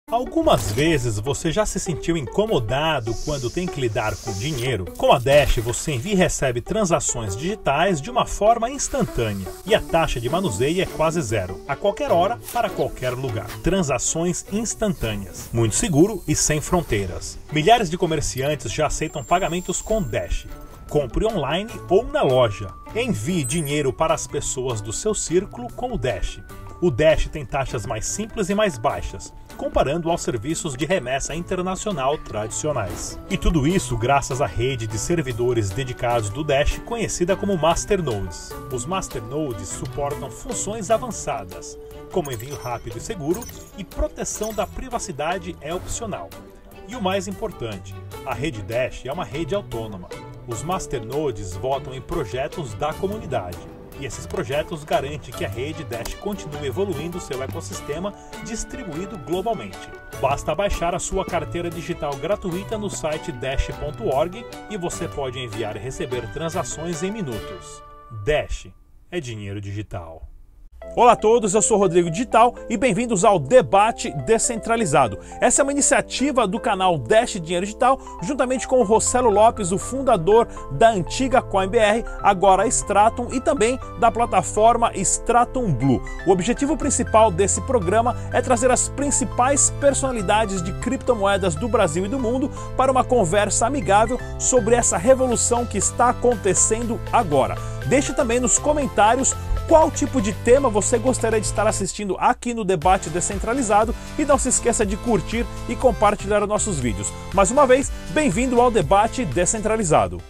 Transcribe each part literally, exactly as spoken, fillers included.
Algumas vezes você já se sentiu incomodado quando tem que lidar com dinheiro? Com a Dash você envia e recebe transações digitais de uma forma instantânea e a taxa de manuseio é quase zero, a qualquer hora, para qualquer lugar. Transações instantâneas, muito seguro e sem fronteiras. Milhares de comerciantes já aceitam pagamentos com Dash. Compre online ou na loja. Envie dinheiro para as pessoas do seu círculo com o Dash. O Dash tem taxas mais simples e mais baixas, comparando aos serviços de remessa internacional tradicionais. E tudo isso graças à rede de servidores dedicados do Dash, conhecida como Masternodes. Os Masternodes suportam funções avançadas, como envio rápido e seguro, e proteção da privacidade é opcional. E o mais importante, a rede Dash é uma rede autônoma. Os Masternodes votam em projetos da comunidade. E esses projetos garantem que a rede Dash continue evoluindo seu ecossistema distribuído globalmente. Basta baixar a sua carteira digital gratuita no site dash ponto org e você pode enviar e receber transações em minutos. Dash é dinheiro digital. Olá a todos, eu sou Rodrigo Digital e bem-vindos ao Debate Descentralizado. Essa é uma iniciativa do canal Dash Dinheiro Digital, juntamente com o Rossello Lopes, o fundador da antiga CoinBR, agora Stratum, e também da plataforma Stratum Blue. O objetivo principal desse programa é trazer as principais personalidades de criptomoedas do Brasil e do mundo para uma conversa amigável sobre essa revolução que está acontecendo agora. Deixe também nos comentários qual tipo de tema você gostaria de estar assistindo aqui no Debate Descentralizado e não se esqueça de curtir e compartilhar nossos vídeos. Mais uma vez, bem-vindo ao Debate Descentralizado.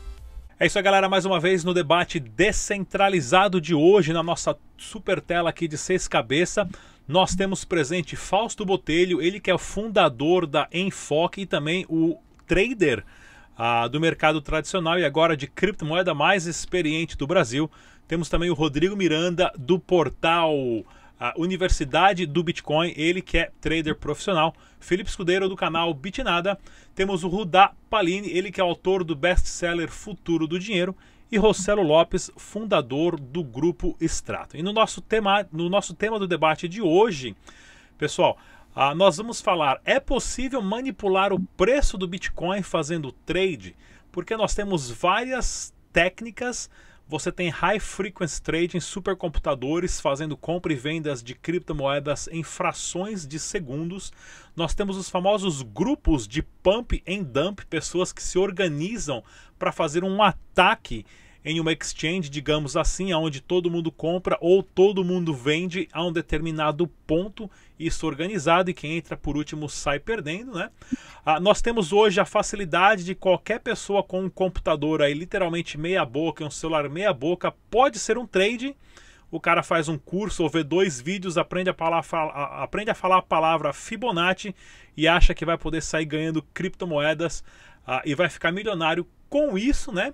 É isso aí, galera, mais uma vez no Debate Descentralizado de hoje, na nossa super tela aqui de seis cabeças, nós temos presente Fausto Botelho, ele que é o fundador da Enfoque e também o trader ah, do mercado tradicional e agora de criptomoeda mais experiente do Brasil. Temos também o Rodrigo Miranda, do portal a Universidade do Bitcoin, ele que é trader profissional. Felipe Escudeiro, do canal Bitnada. Temos o Rudá Palini, ele que é autor do best-seller Futuro do Dinheiro. E Rossello Lopes, fundador do grupo Stratum. E no nosso tema, no nosso tema do debate de hoje, pessoal, ah, nós vamos falar, é possível manipular o preço do Bitcoin fazendo trade? Porque nós temos várias técnicas. Você tem High Frequency Trading, supercomputadores fazendo compra e vendas de criptomoedas em frações de segundos. Nós temos os famosos grupos de Pump and Dump, pessoas que se organizam para fazer um ataque em uma exchange, digamos assim, onde todo mundo compra ou todo mundo vende a um determinado ponto, isso organizado, e quem entra por último sai perdendo, né? Ah, nós temos hoje a facilidade de qualquer pessoa com um computador aí literalmente meia boca e um celular meia boca pode ser um trade. O cara faz um curso ou vê dois vídeos, aprende a, falar, a, aprende a falar a palavra Fibonacci e acha que vai poder sair ganhando criptomoedas ah, e vai ficar milionário com isso, né?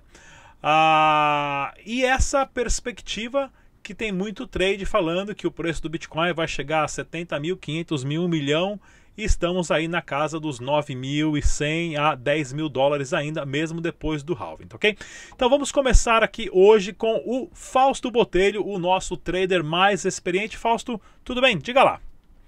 Ah, e essa perspectiva que tem muito trade falando que o preço do Bitcoin vai chegar a setenta mil, quinhentos mil, um milhão, e estamos aí na casa dos nove mil e cem a dez mil dólares ainda, mesmo depois do halving, ok? Então vamos começar aqui hoje com o Fausto Botelho, o nosso trader mais experiente. Fausto, tudo bem? Diga lá.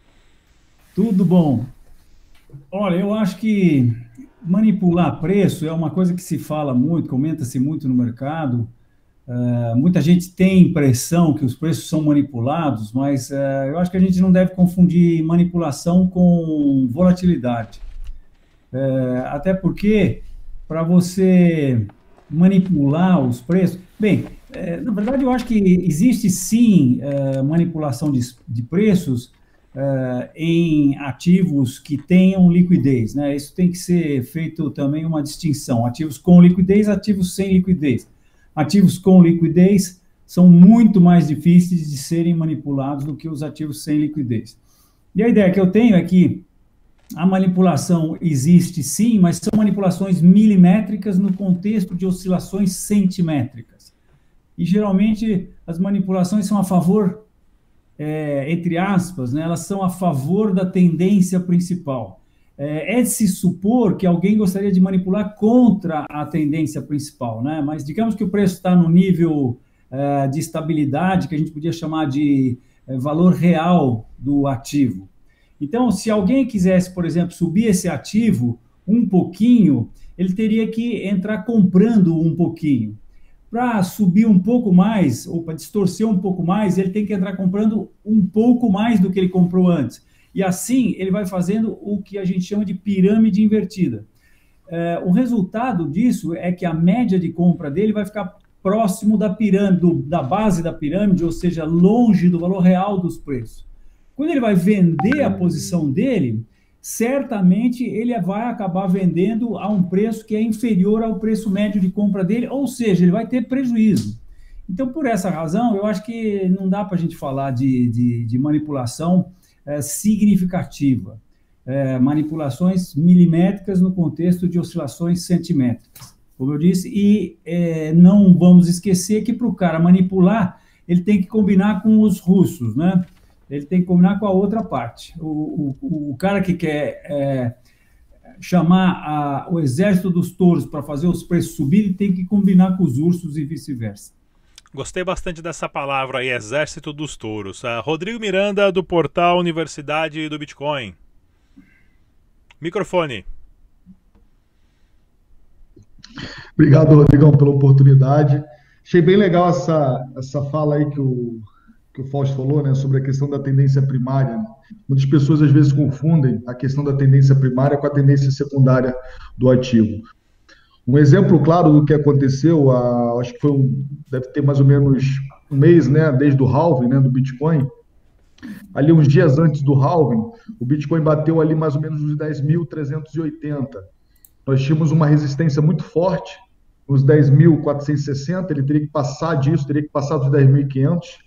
Tudo bom. Olha, eu acho que manipular preço é uma coisa que se fala muito, comenta-se muito no mercado. Uh, muita gente tem impressão que os preços são manipulados, mas uh, eu acho que a gente não deve confundir manipulação com volatilidade. Uh, até porque, para você manipular os preços... Bem, uh, na verdade, eu acho que existe sim uh, manipulação de, de preços Uh, em ativos que tenham liquidez, né? Isso tem que ser feito também uma distinção, ativos com liquidez, ativos sem liquidez. Ativos com liquidez são muito mais difíceis de serem manipulados do que os ativos sem liquidez. E a ideia que eu tenho é que a manipulação existe sim, mas são manipulações milimétricas no contexto de oscilações centimétricas. E geralmente as manipulações são a favor É, entre aspas, né, elas são a favor da tendência principal. É, é de se supor que alguém gostaria de manipular contra a tendência principal, né? Mas digamos que o preço está no nível é, de estabilidade, que a gente podia chamar de é, valor real do ativo. Então, se alguém quisesse, por exemplo, subir esse ativo um pouquinho, ele teria que entrar comprando um pouquinho. Para subir um pouco mais, ou para distorcer um pouco mais, ele tem que entrar comprando um pouco mais do que ele comprou antes. E assim, ele vai fazendo o que a gente chama de pirâmide invertida. É, o resultado disso é que a média de compra dele vai ficar próximo da pirâmide, do, da base da pirâmide, ou seja, longe do valor real dos preços. Quando ele vai vender a posição dele, certamente ele vai acabar vendendo a um preço que é inferior ao preço médio de compra dele, ou seja, ele vai ter prejuízo. Então, por essa razão, eu acho que não dá para a gente falar de, de, de manipulação é, significativa. É, manipulações milimétricas no contexto de oscilações centimétricas, como eu disse, e é, não vamos esquecer que para o cara manipular, ele tem que combinar com os russos, né? Ele tem que combinar com a outra parte. O, o, o cara que quer é, chamar a, o exército dos touros para fazer os preços subirem, tem que combinar com os ursos e vice-versa. Gostei bastante dessa palavra aí, exército dos touros. Uh, Rodrigo Miranda, do portal Universidade do Bitcoin. Microfone. Obrigado, Rodrigão, pela oportunidade. Achei bem legal essa, essa fala aí que o, que o Fausto falou, né, sobre a questão da tendência primária. Muitas pessoas às vezes confundem a questão da tendência primária com a tendência secundária do ativo. Um exemplo claro do que aconteceu, a, acho que foi um, deve ter mais ou menos um mês, né, desde o halving, né, do Bitcoin. Ali uns dias antes do halving, o Bitcoin bateu ali mais ou menos nos dez mil trezentos e oitenta. Nós tínhamos uma resistência muito forte nos dez mil quatrocentos e sessenta, ele teria que passar disso, teria que passar dos dez mil e quinhentos.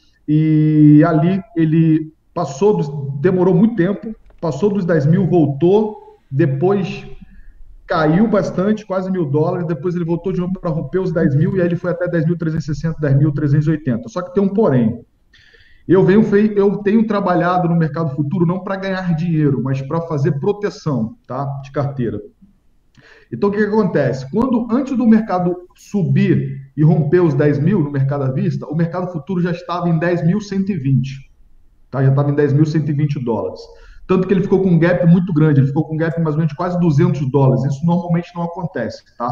E ali ele passou, dos, demorou muito tempo, passou dos dez mil, voltou, depois caiu bastante, quase mil dólares, depois ele voltou de novo para romper os dez mil e aí ele foi até dez mil trezentos e sessenta, dez mil trezentos e oitenta. Só que tem um porém. Eu, venho, eu tenho trabalhado no mercado futuro não para ganhar dinheiro, mas para fazer proteção, tá, de carteira. Então, o que, que acontece? Quando, antes do mercado subir e romper os dez mil no mercado à vista, o mercado futuro já estava em dez mil cento e vinte. Tá? Já estava em dez mil cento e vinte dólares. Tanto que ele ficou com um gap muito grande, ele ficou com um gap mais ou menos de quase duzentos dólares. Isso normalmente não acontece, tá?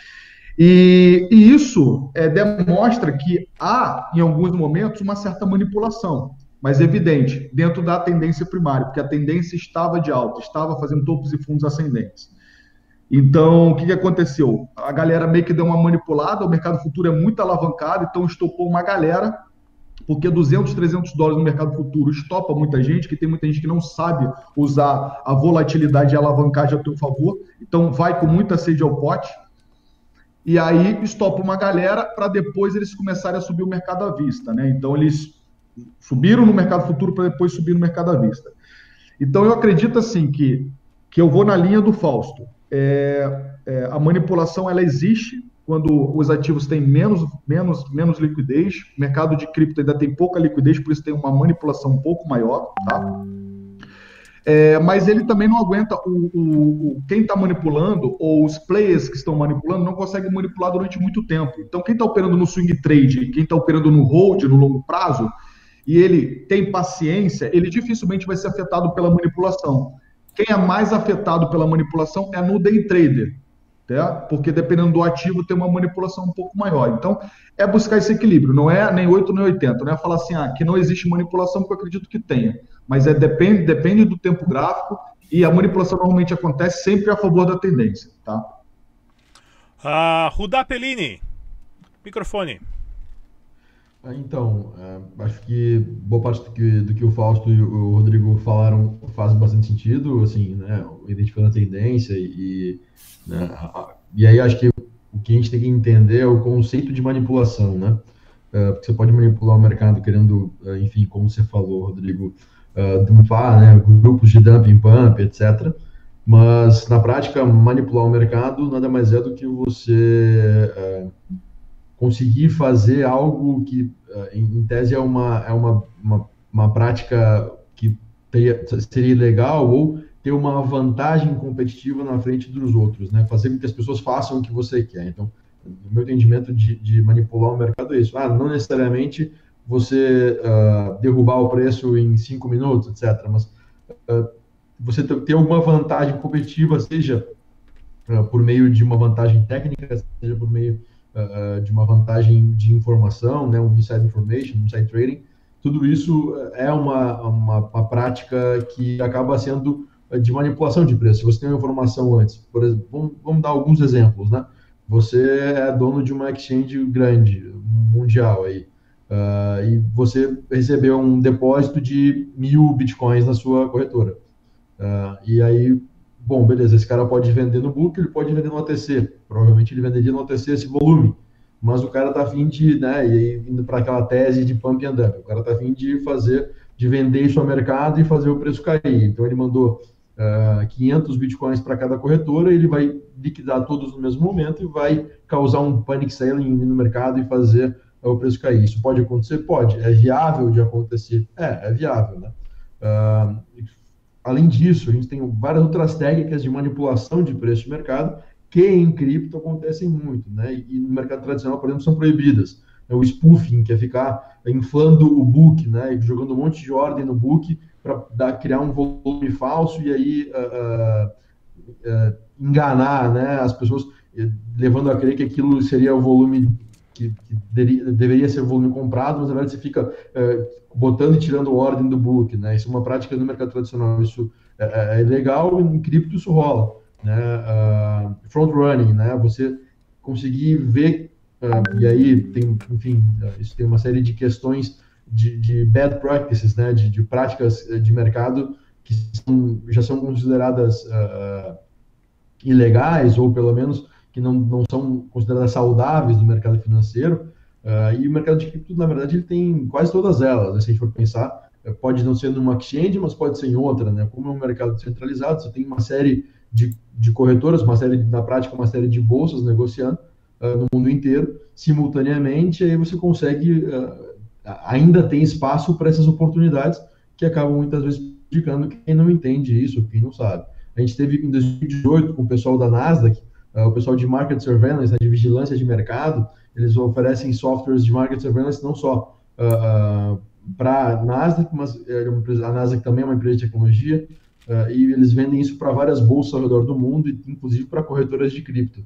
E, e isso é, demonstra que há, em alguns momentos, uma certa manipulação, mas evidente, dentro da tendência primária, porque a tendência estava de alta, estava fazendo topos e fundos ascendentes. Então, o que, que aconteceu? A galera meio que deu uma manipulada, o mercado futuro é muito alavancado, então estopou uma galera, porque duzentos, trezentos dólares no mercado futuro estopa muita gente, que tem muita gente que não sabe usar a volatilidade e a alavancagem a seu favor, então vai com muita sede ao pote, e aí estopa uma galera para depois eles começarem a subir o mercado à vista, né? Então eles subiram no mercado futuro para depois subir no mercado à vista. Então eu acredito assim que, que eu vou na linha do Fausto. É, é, a manipulação ela existe quando os ativos têm menos, menos, menos liquidez. O mercado de cripto ainda tem pouca liquidez, por isso tem uma manipulação um pouco maior, tá? É, mas ele também não aguenta, o, o, o, quem está manipulando, ou os players que estão manipulando, não conseguem manipular durante muito tempo. Então, quem está operando no swing trade, quem está operando no hold, no longo prazo, e ele tem paciência, ele dificilmente vai ser afetado pela manipulação. Quem é mais afetado pela manipulação é no day trader, tá? Porque dependendo do ativo tem uma manipulação um pouco maior. Então, é buscar esse equilíbrio, não é nem oito nem oitenta, não é falar assim, ah, que não existe manipulação, porque eu acredito que tenha. Mas é, depende, depende do tempo gráfico e a manipulação normalmente acontece sempre a favor da tendência, tá? Uh, Rudá Pellini, microfone. Então, é, acho que boa parte do que, do que o Fausto e o Rodrigo falaram faz bastante sentido, assim, né, identificando a tendência e, né, a, e aí acho que o que a gente tem que entender é o conceito de manipulação, né, é, porque você pode manipular o mercado querendo, enfim, como você falou, Rodrigo, uh, dumpar, né, grupos de dumping, pump, etcétera, mas na prática manipular o mercado nada mais é do que você... Uh, conseguir fazer algo que, em, em tese, é uma, é uma, uma, uma prática que teria, seria legal ou ter uma vantagem competitiva na frente dos outros, né? Fazer com que as pessoas façam o que você quer. Então, no meu entendimento de, de manipular o mercado é isso. Ah, não necessariamente você uh, derrubar o preço em cinco minutos, etcétera. Mas uh, você tem alguma vantagem competitiva, seja uh, por meio de uma vantagem técnica, seja por meio uh, de uma vantagem de informação, né, um inside information, um inside trading, tudo isso é uma, uma, uma prática que acaba sendo de manipulação de preço. Se você tem uma informação antes, por exemplo, vamos, vamos dar alguns exemplos, né? Você é dono de uma exchange grande, mundial aí, uh, e você recebeu um depósito de mil bitcoins na sua corretora. Uh, e aí, bom, beleza, esse cara pode vender no book, ele pode vender no O T C. Provavelmente ele venderia no O T C esse volume, mas o cara tá afim de, né, e indo para aquela tese de pump and dump, o cara tá afim de fazer, de vender isso ao mercado e fazer o preço cair. Então ele mandou Uh, quinhentos bitcoins para cada corretora, ele vai liquidar todos no mesmo momento e vai causar um panic selling no mercado e fazer uh, o preço cair. Isso pode acontecer? Pode. É viável de acontecer? É, é viável, né? Uh, além disso, a gente tem várias outras técnicas de manipulação de preço de mercado que em cripto acontecem muito, né? E no mercado tradicional, por exemplo, são proibidas. O spoofing, que é ficar inflando o book, né? Jogando um monte de ordem no book para criar um volume falso e aí uh, uh, enganar, né, as pessoas, levando a crer que aquilo seria o volume que, que deveria, deveria ser o volume comprado, mas na verdade você fica uh, botando e tirando ordem do book, né? Isso é uma prática no mercado tradicional, isso é, é legal, e em cripto isso rola, né? Uh, front running, né? Você conseguir ver, uh, e aí tem, enfim, uh, isso tem uma série de questões De, de bad practices, né, de, de práticas de mercado que são, já são consideradas uh, ilegais, ou pelo menos que não, não são consideradas saudáveis no mercado financeiro, uh, e o mercado de cripto, na verdade, ele tem quase todas elas, né, se a gente for pensar, pode não ser numa exchange, mas pode ser em outra, né, como é um mercado centralizado, você tem uma série de, de corretoras, uma série, na prática, uma série de bolsas negociando uh, no mundo inteiro, simultaneamente, aí você consegue... Uh, ainda tem espaço para essas oportunidades que acabam muitas vezes prejudicando quem não entende isso, quem não sabe. A gente teve em dois mil e dezoito com o pessoal da Nasdaq, uh, o pessoal de Market Surveillance, né, de vigilância de mercado, eles oferecem softwares de Market Surveillance não só uh, uh, para a Nasdaq, mas é uma empresa, a Nasdaq também é uma empresa de tecnologia, uh, e eles vendem isso para várias bolsas ao redor do mundo, inclusive para corretoras de cripto.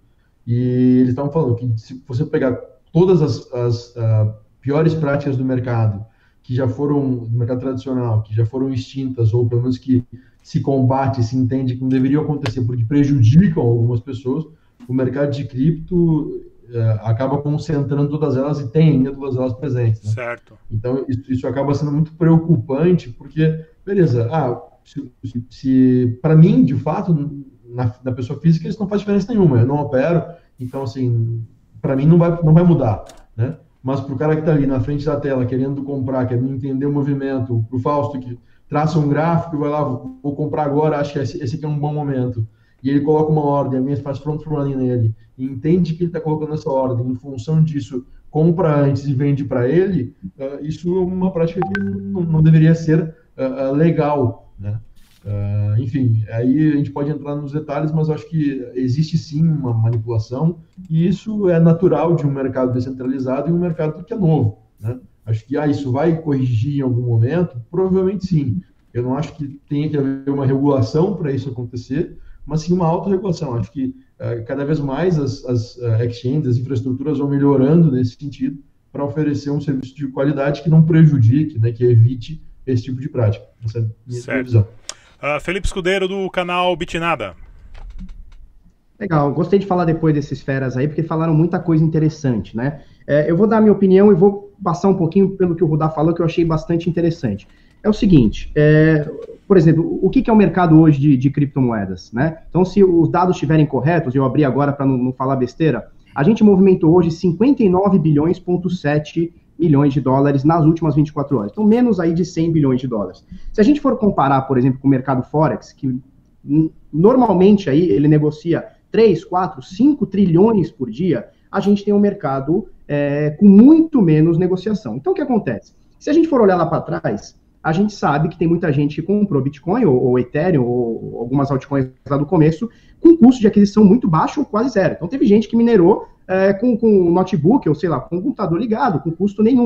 E eles estavam falando que se você pegar todas as, as uh, piores práticas do mercado, que já foram, do mercado tradicional, que já foram extintas, ou pelo menos que se combate, se entende que não deveriam acontecer, porque prejudicam algumas pessoas, o mercado de cripto é, acaba concentrando todas elas e tem ainda todas elas presentes. Né? Certo. Então, isso, isso acaba sendo muito preocupante, porque, beleza, ah, se, se, se para mim, de fato, na, na pessoa física, isso não faz diferença nenhuma, eu não opero, então, assim, para mim não vai, não vai mudar, né? Mas para o cara que está ali na frente da tela, querendo comprar, querendo entender o movimento, para o Fausto que traça um gráfico e vai lá, vou comprar agora, acho que esse, esse aqui é um bom momento. E ele coloca uma ordem, alguém faz front running nele, e entende que ele está colocando essa ordem, em função disso, compra antes e vende para ele, uh, isso é uma prática que não, não deveria ser uh, uh, legal, né? Uh, enfim, aí a gente pode entrar nos detalhes, mas eu acho que existe sim uma manipulação, e isso é natural de um mercado descentralizado e um mercado que é novo, né? Acho que ah, isso vai corrigir em algum momento? Provavelmente sim. Eu não acho que tenha que haver uma regulação para isso acontecer, mas sim uma autorregulação. Acho que uh, cada vez mais as, as uh, exchanges, as infraestruturas vão melhorando nesse sentido para oferecer um serviço de qualidade que não prejudique, né, que evite esse tipo de prática. Essa é a minha certo. visão. Uh, Felipe Escudeiro, do canal Bitnada. Legal, gostei de falar depois desses feras aí, porque falaram muita coisa interessante, né? É, eu vou dar a minha opinião e vou passar um pouquinho pelo que o Rudá falou, que eu achei bastante interessante. É o seguinte, é, por exemplo, o que, que é o mercado hoje de, de criptomoedas, né? Então, se os dados estiverem corretos, eu abri agora para não, não falar besteira, a gente movimentou hoje cinquenta e nove bilhões, ponto sete milhões de dólares nas últimas vinte e quatro horas. Então, menos aí de cem bilhões de dólares. Se a gente for comparar, por exemplo, com o mercado Forex, que normalmente aí ele negocia três, quatro, cinco trilhões por dia, a gente tem um mercado é, com muito menos negociação. Então, o que acontece? Se a gente for olhar lá para trás, a gente sabe que tem muita gente que comprou Bitcoin, ou, ou Ethereum, ou algumas altcoins lá do começo, com custo de aquisição muito baixo ou quase zero. Então, teve gente que minerou é, com, com notebook, ou sei lá, com um computador ligado, com custo nenhum.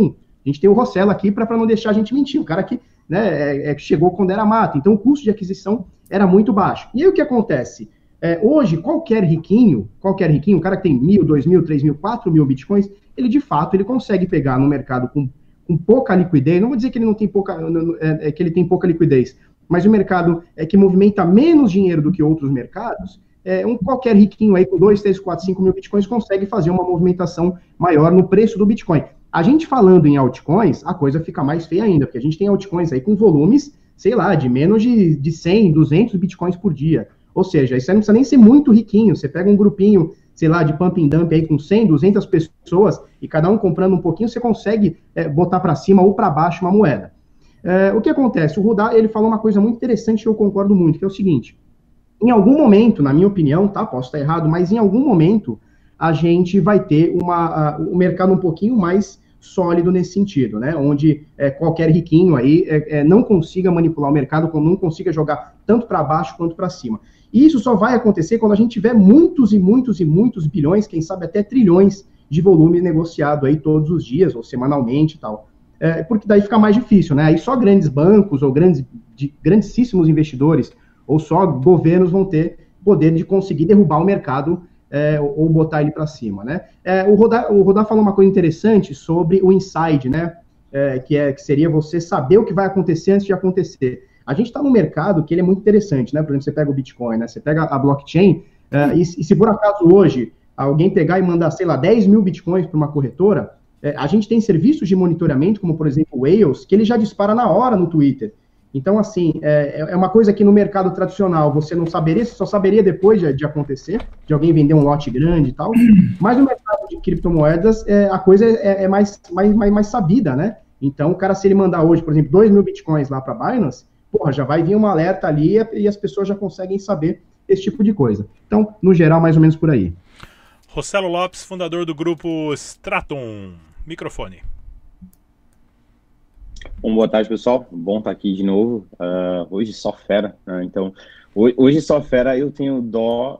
A gente tem o Rossello aqui para não deixar a gente mentir, o cara que, né, é, é, chegou quando era mato, então o custo de aquisição era muito baixo. E aí o que acontece? É, hoje, qualquer riquinho, qualquer riquinho, um cara que tem mil, dois mil, três mil, quatro mil bitcoins, ele de fato ele consegue pegar no mercado com, com pouca liquidez, não vou dizer que ele não tem pouca, é, é, que ele tem pouca liquidez, mas o mercado é que movimenta menos dinheiro do que outros mercados, é, um, qualquer riquinho aí com dois, três, quatro, cinco mil bitcoins consegue fazer uma movimentação maior no preço do Bitcoin. A gente falando em altcoins, a coisa fica mais feia ainda, porque a gente tem altcoins aí com volumes, sei lá, de menos de, de cem, duzentos bitcoins por dia. Ou seja, isso aí não precisa nem ser muito riquinho, você pega um grupinho, sei lá, de pump and dump aí com cem, duzentas pessoas, e cada um comprando um pouquinho, você consegue é, botar para cima ou para baixo uma moeda. É, o que acontece? O Rudá, ele falou uma coisa muito interessante que eu concordo muito, que é o seguinte: em algum momento, na minha opinião, tá, posso estar errado, mas em algum momento a gente vai ter uma, uh, o mercado um pouquinho mais sólido nesse sentido, né, onde é, qualquer riquinho aí é, é, não consiga manipular o mercado, não consiga jogar tanto para baixo quanto para cima. E isso só vai acontecer quando a gente tiver muitos e muitos e muitos bilhões, quem sabe até trilhões de volume negociado aí todos os dias ou semanalmente e tal. É, porque daí fica mais difícil, né? Aí só grandes bancos ou grandes, de, grandíssimos investidores ou só governos vão ter poder de conseguir derrubar o mercado é, ou botar ele para cima, né? É, o Rodar o Rodar falou uma coisa interessante sobre o inside, né? É, que, é, que seria você saber o que vai acontecer antes de acontecer. A gente está num mercado que ele é muito interessante, né? Por exemplo, você pega o Bitcoin, né? Você pega a blockchain, uh, e, e se por acaso hoje alguém pegar e mandar, sei lá, dez mil Bitcoins para uma corretora, é, a gente tem serviços de monitoramento, como por exemplo o Whales, que ele já dispara na hora no Twitter. Então, assim, é, é uma coisa que no mercado tradicional você não saberia, você só saberia depois de, de acontecer, de alguém vender um lote grande e tal, mas no mercado de criptomoedas é, a coisa é, é mais, mais, mais, mais sabida, né? Então, o cara, se ele mandar hoje, por exemplo, dois mil Bitcoins lá para a Binance, porra, já vai vir um alerta ali e as pessoas já conseguem saber esse tipo de coisa. Então, no geral, mais ou menos por aí. Rossello Lopes, fundador do grupo Stratum. Microfone. Bom, boa tarde, pessoal. Bom estar aqui de novo. Uh, hoje só fera, né? Então, hoje só fera, eu tenho dó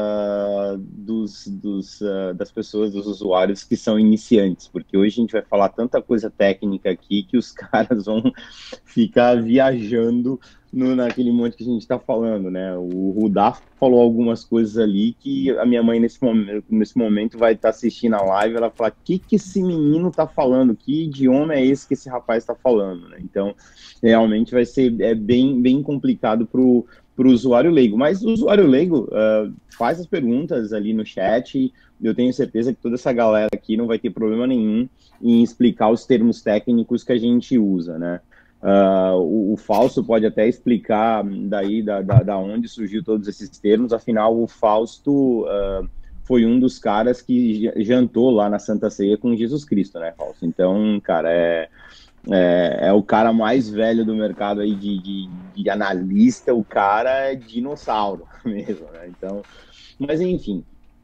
uh, dos, dos, uh, das pessoas, dos usuários que são iniciantes, porque hoje a gente vai falar tanta coisa técnica aqui que os caras vão ficar viajando no, naquele monte que a gente está falando, né? O Rudá falou algumas coisas ali que a minha mãe nesse momento, nesse momento vai estar tá assistindo a live, ela fala, o que, que esse menino está falando? Que idioma é esse que esse rapaz está falando? Né? Então, realmente vai ser é bem, bem complicado para o para o usuário leigo, mas o usuário leigo uh, faz as perguntas ali no chat, e eu tenho certeza que toda essa galera aqui não vai ter problema nenhum em explicar os termos técnicos que a gente usa, né? Uh, o, o Fausto pode até explicar daí da, da, da onde surgiu todos esses termos, afinal o Fausto uh, foi um dos caras que jantou lá na Santa Ceia com Jesus Cristo, né, Fausto? Então, cara, é... É, é o cara mais velho do mercado aí de, de, de analista, o cara é dinossauro mesmo, né? Então, mas enfim,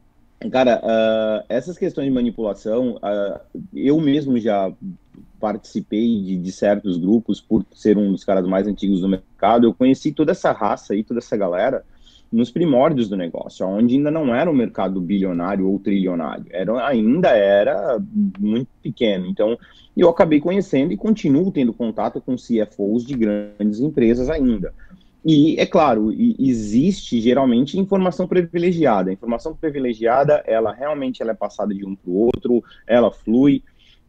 cara, uh, essas questões de manipulação, uh, eu mesmo já participei de, de certos grupos por ser um dos caras mais antigos do mercado. Eu conheci toda essa raça aí, toda essa galera nos primórdios do negócio, onde ainda não era um mercado bilionário ou trilionário, era, ainda era muito pequeno. Então, eu acabei conhecendo e continuo tendo contato com C F Os de grandes empresas ainda. E, é claro, existe geralmente informação privilegiada. A informação privilegiada, ela realmente ela é passada de um para o outro, ela flui.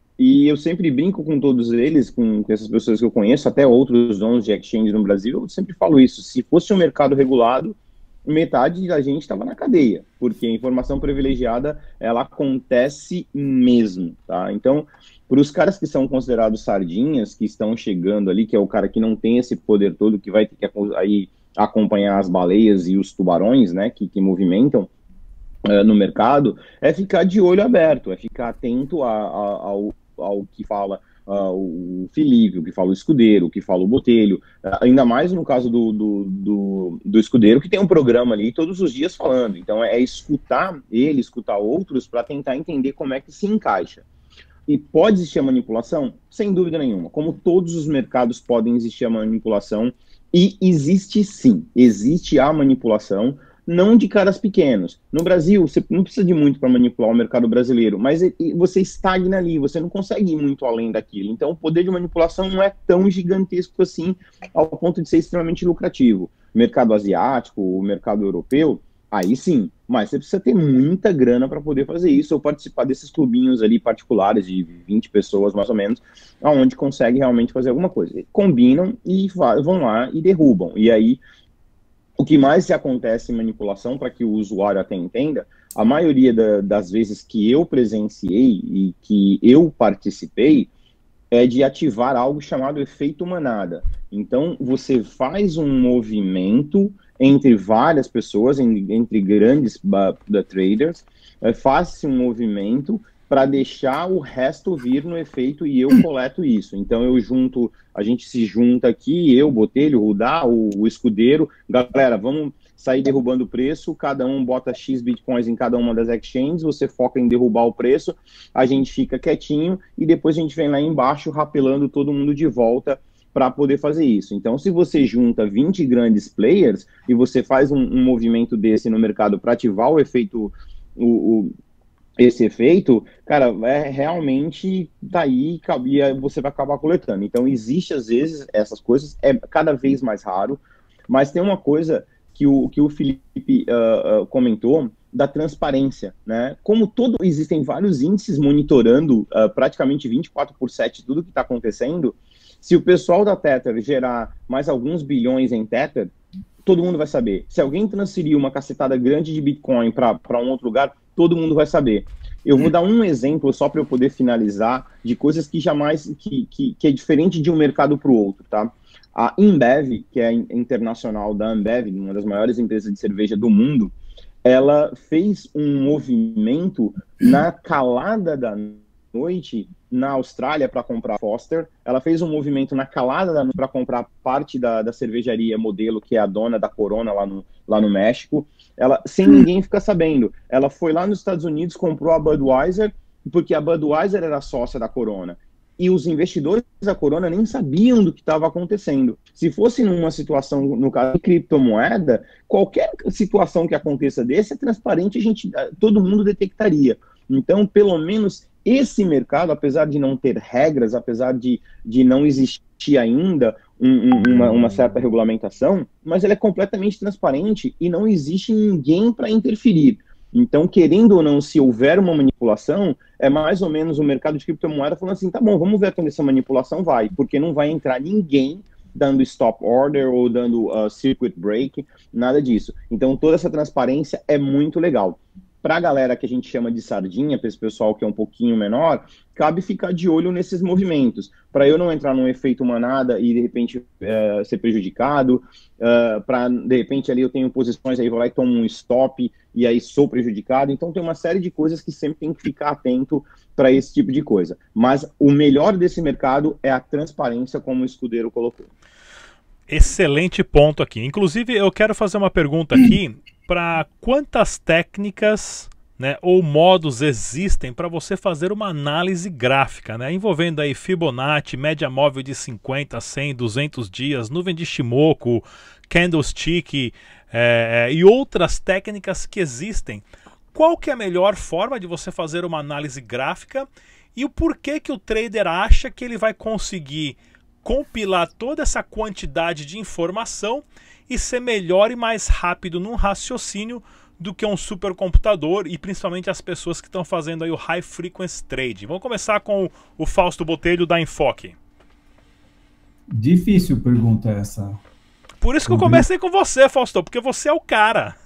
E eu sempre brinco com todos eles, com, com essas pessoas que eu conheço, até outros donos de exchange no Brasil, eu sempre falo isso. Se fosse um mercado regulado, metade da gente estava na cadeia, porque a informação privilegiada, ela acontece mesmo, tá? Então, para os caras que são considerados sardinhas, que estão chegando ali, que é o cara que não tem esse poder todo, que vai ter que aí acompanhar as baleias e os tubarões, né, que, que movimentam uh, no mercado, é ficar de olho aberto, é ficar atento a, a, ao, ao que fala Uh, o Felipe, o que fala o Escudeiro, o que fala o Botelho, uh, ainda mais no caso do, do, do, do Escudeiro, que tem um programa ali todos os dias falando. Então é, é escutar ele, escutar outros, para tentar entender como é que se encaixa. E pode existir a manipulação? Sem dúvida nenhuma. Como todos os mercados podem existir a manipulação, e existe sim, existe a manipulação. não de caras pequenos. No Brasil, você não precisa de muito para manipular o mercado brasileiro, mas você estagna ali, você não consegue ir muito além daquilo. Então, o poder de manipulação não é tão gigantesco assim, ao ponto de ser extremamente lucrativo. O mercado asiático, o mercado europeu, aí sim, mas você precisa ter muita grana para poder fazer isso, ou participar desses clubinhos ali particulares de vinte pessoas, mais ou menos, onde consegue realmente fazer alguma coisa. Combinam e vão lá e derrubam. E aí, o que mais acontece em manipulação, para que o usuário até entenda, a maioria da, das vezes que eu presenciei e que eu participei, é de ativar algo chamado efeito manada. Então, você faz um movimento entre várias pessoas, entre grandes uh, traders, uh, faz-se um movimento para deixar o resto vir no efeito e eu coleto isso. Então, eu junto, a gente se junta aqui, eu, Botelho, o Rudá, o, o Escudeiro, galera, vamos sair derrubando o preço, cada um bota X bitcoins em cada uma das exchanges, você foca em derrubar o preço, a gente fica quietinho e depois a gente vem lá embaixo rapelando todo mundo de volta para poder fazer isso. Então, se você junta vinte grandes players e você faz um, um movimento desse no mercado para ativar o efeito, o, o, esse efeito, cara, é realmente daí e você vai acabar coletando. Então, existe às vezes essas coisas, é cada vez mais raro, mas tem uma coisa que o, que o Felipe uh, uh, comentou, da transparência, né? Como todo, existem vários índices monitorando uh, praticamente vinte e quatro por sete tudo que está acontecendo, se o pessoal da Tether gerar mais alguns bilhões em Tether, todo mundo vai saber. Se alguém transferir uma cacetada grande de Bitcoin para um outro lugar, todo mundo vai saber. Eu vou dar um exemplo só para eu poder finalizar de coisas que jamais, que, que, que é diferente de um mercado para o outro, tá? A Ambev, que é internacional da Ambev, uma das maiores empresas de cerveja do mundo, ela fez um movimento na calada da noite na Austrália para comprar Foster. Ela fez um movimento na calada da noite para comprar parte da, da cervejaria Modelo, que é a dona da Corona lá no, lá no México. Ela, sem ninguém ficar sabendo. Ela foi lá nos Estados Unidos, comprou a Budweiser, porque a Budweiser era sócia da Corona. E os investidores da Corona nem sabiam do que estava acontecendo. Se fosse numa situação, no caso de criptomoeda, qualquer situação que aconteça desse é transparente, a gente, todo mundo detectaria. Então, pelo menos esse mercado, apesar de não ter regras, apesar de, de não existir ainda um, um, uma, uma certa regulamentação, mas ele é completamente transparente e não existe ninguém para interferir. Então, querendo ou não, se houver uma manipulação, é mais ou menos o mercado de criptomoeda falando assim, tá bom, vamos ver quando essa manipulação vai, porque não vai entrar ninguém dando stop order ou dando uh, circuit break, nada disso. Então, toda essa transparência é muito legal. Para a galera que a gente chama de sardinha, para esse pessoal que é um pouquinho menor, cabe ficar de olho nesses movimentos, para eu não entrar num efeito manada e de repente uh, ser prejudicado, uh, para de repente ali eu tenho posições, aí vou lá e tomo um stop e aí sou prejudicado. Então tem uma série de coisas que sempre tem que ficar atento para esse tipo de coisa. Mas o melhor desse mercado é a transparência, como o Escudeiro colocou. Excelente ponto aqui. Inclusive, eu quero fazer uma pergunta aqui para quantas técnicas, né, ou modos existem para você fazer uma análise gráfica, né, envolvendo aí Fibonacci, média móvel de cinquenta, cem, duzentos dias, nuvem de Shimoku, candlestick é, e outras técnicas que existem. Qual que é a melhor forma de você fazer uma análise gráfica e o porquê que o trader acha que ele vai conseguir compilar toda essa quantidade de informação e ser melhor e mais rápido num raciocínio do que um supercomputador e principalmente as pessoas que estão fazendo aí o High Frequency Trade. Vamos começar com o Fausto Botelho da Enfoque. Difícil pergunta essa. Por isso que eu comecei com você, Fausto, porque você é o cara.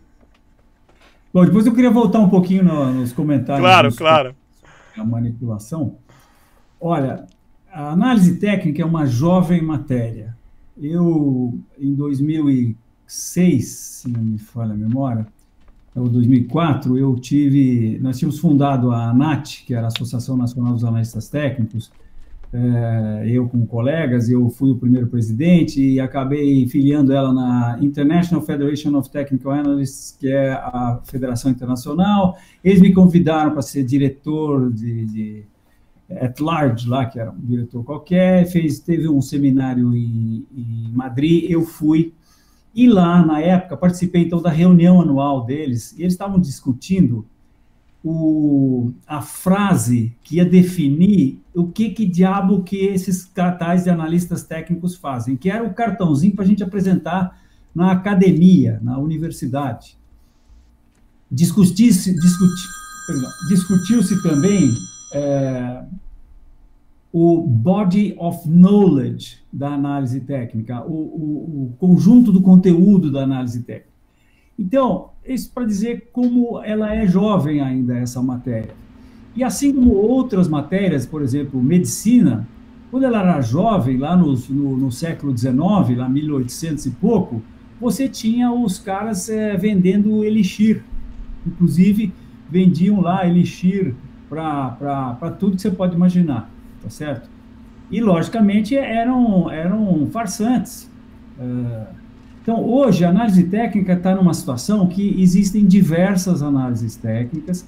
Bom, depois eu queria voltar um pouquinho no, nos comentários. Claro, claro. A manipulação. Olha, a análise técnica é uma jovem matéria. Eu, em dois mil e seis, se não me falha a memória, ou dois mil e quatro, eu tive, nós tínhamos fundado a ANAT, que era a Associação Nacional dos Analistas Técnicos, é, eu com colegas, eu fui o primeiro presidente e acabei filiando ela na International Federation of Technical Analysts, que é a federação internacional. Eles me convidaram para ser diretor de... de at large lá, que era um diretor qualquer, fez, teve um seminário em, em Madrid, eu fui, E lá, na época, participei então da reunião anual deles, e eles estavam discutindo o, a frase que ia definir o que, que diabo que esses tais de analistas técnicos fazem, que era o cartãozinho para a gente apresentar na academia, na universidade. Discutiu-se discuti, discutiu-se também é, o body of knowledge da análise técnica, o, o, o conjunto do conteúdo da análise técnica. Então, isso para dizer como ela é jovem ainda, essa matéria. E assim como outras matérias, por exemplo, medicina, quando ela era jovem, lá no, no, no século dezenove, lá mil e oitocentos e pouco, você tinha os caras é, vendendo elixir. Inclusive, vendiam lá elixir para tudo que você pode imaginar, tá certo? E, logicamente, eram, eram farsantes. Então, hoje, a análise técnica está numa situação que existem diversas análises técnicas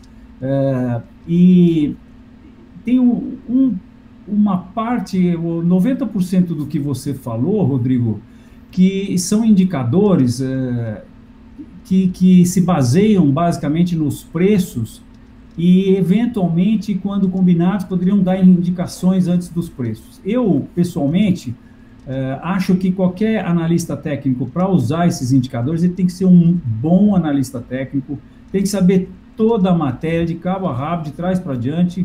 e tem um, um, uma parte, noventa por cento do que você falou, Rodrigo, que são indicadores é, que, que se baseiam basicamente nos preços e, eventualmente, quando combinados, poderiam dar indicações antes dos preços. Eu, pessoalmente, é, acho que qualquer analista técnico, para usar esses indicadores, ele tem que ser um bom analista técnico, tem que saber toda a matéria, de cabo a rabo, de trás para diante.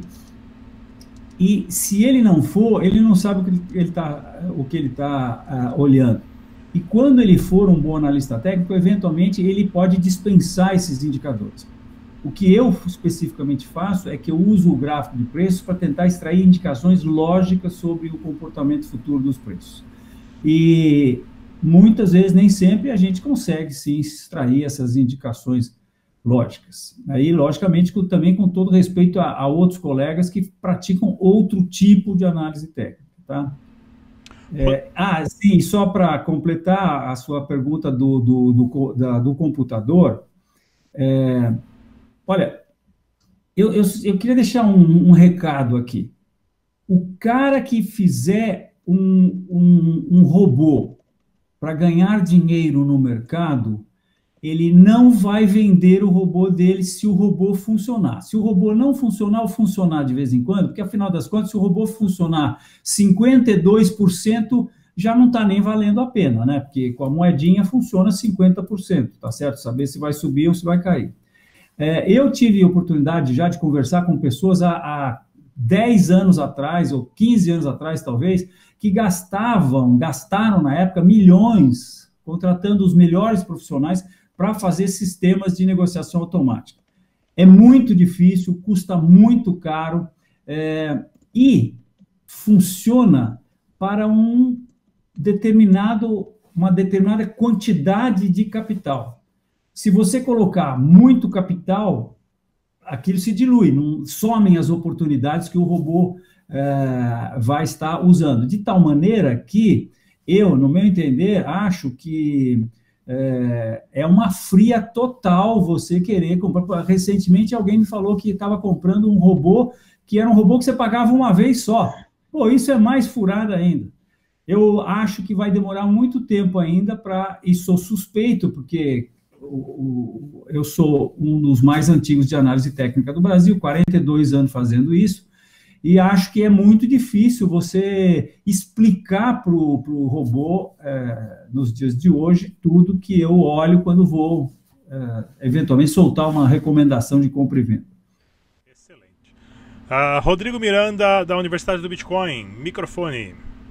E, se ele não for, ele não sabe o que ele está o que ele tá, uh, olhando. E quando ele for um bom analista técnico, eventualmente ele pode dispensar esses indicadores. O que eu especificamente faço é que eu uso o gráfico de preços para tentar extrair indicações lógicas sobre o comportamento futuro dos preços. E muitas vezes, nem sempre, a gente consegue sim extrair essas indicações lógicas. Aí, logicamente, também com todo respeito a, a outros colegas que praticam outro tipo de análise técnica, tá? É, ah, sim, só para completar a sua pergunta do, do, do, da, do computador, é, olha, eu, eu, eu queria deixar um, um recado aqui. O cara que fizer um, um, um robô para ganhar dinheiro no mercado, ele não vai vender o robô dele se o robô funcionar. Se o robô não funcionar ou funcionar de vez em quando, porque, afinal das contas, se o robô funcionar cinquenta e dois por cento, já não está nem valendo a pena, né? Porque com a moedinha funciona cinquenta por cento, tá certo? Saber se vai subir ou se vai cair. É, eu tive a oportunidade já de conversar com pessoas há, há dez anos atrás, ou quinze anos atrás, talvez, que gastavam, gastaram na época milhões contratando os melhores profissionais para fazer sistemas de negociação automática. É muito difícil, custa muito caro é, e funciona para um determinado, uma determinada quantidade de capital. Se você colocar muito capital, aquilo se dilui, não somem as oportunidades que o robô é, vai estar usando. De tal maneira que eu, no meu entender, acho que É, é uma fria total você querer comprar. Recentemente alguém me falou que estava comprando um robô, que era um robô que você pagava uma vez só. Pô, isso é mais furado ainda. Eu acho que vai demorar muito tempo ainda para... E sou suspeito, porque o, o, eu sou um dos mais antigos de análise técnica do Brasil, quarenta e dois anos fazendo isso, e acho que é muito difícil você explicar para o robô, é, nos dias de hoje, tudo que eu olho quando vou, é, eventualmente, soltar uma recomendação de compra e venda. Excelente. Uh, Rodrigo Miranda, da Universidade do Bitcoin, microfone.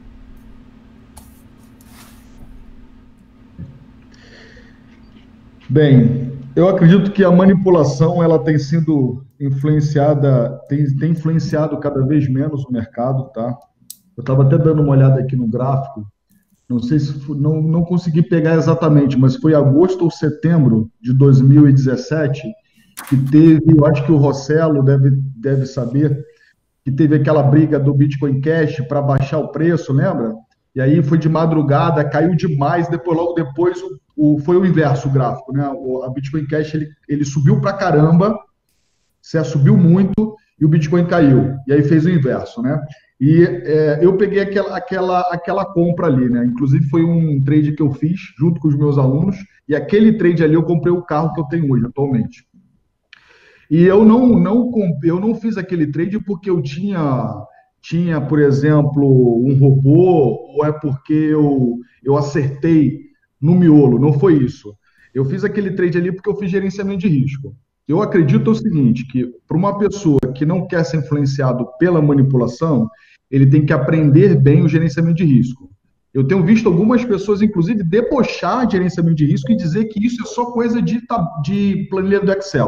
Bem, eu acredito que a manipulação ela tem sido influenciada, tem, tem influenciado cada vez menos o mercado, tá? Eu estava até dando uma olhada aqui no gráfico, não sei se foi, não, não consegui pegar exatamente, mas foi agosto ou setembro de dois mil e dezessete que teve, eu acho que o Rossello deve, deve saber, que teve aquela briga do Bitcoin Cash para baixar o preço, lembra? E aí foi de madrugada, caiu demais, depois, logo depois o, o, foi o inverso o gráfico, né? O, a Bitcoin Cash ele, ele subiu para caramba, C E subiu muito e o Bitcoin caiu. E aí fez o inverso, né? E é, eu peguei aquela, aquela, aquela compra ali, né? Inclusive foi um trade que eu fiz junto com os meus alunos, e aquele trade ali eu comprei o carro que eu tenho hoje, atualmente. E eu não, não, eu não fiz aquele trade porque eu tinha, tinha, por exemplo, um robô, ou é porque eu, eu acertei no miolo, não foi isso. Eu fiz aquele trade ali porque eu fiz gerenciamento de risco. Eu acredito o seguinte, que para uma pessoa que não quer ser influenciado pela manipulação, ele tem que aprender bem o gerenciamento de risco. Eu tenho visto algumas pessoas, inclusive, debochar de gerenciamento de risco e dizer que isso é só coisa de, de planilha do Excel.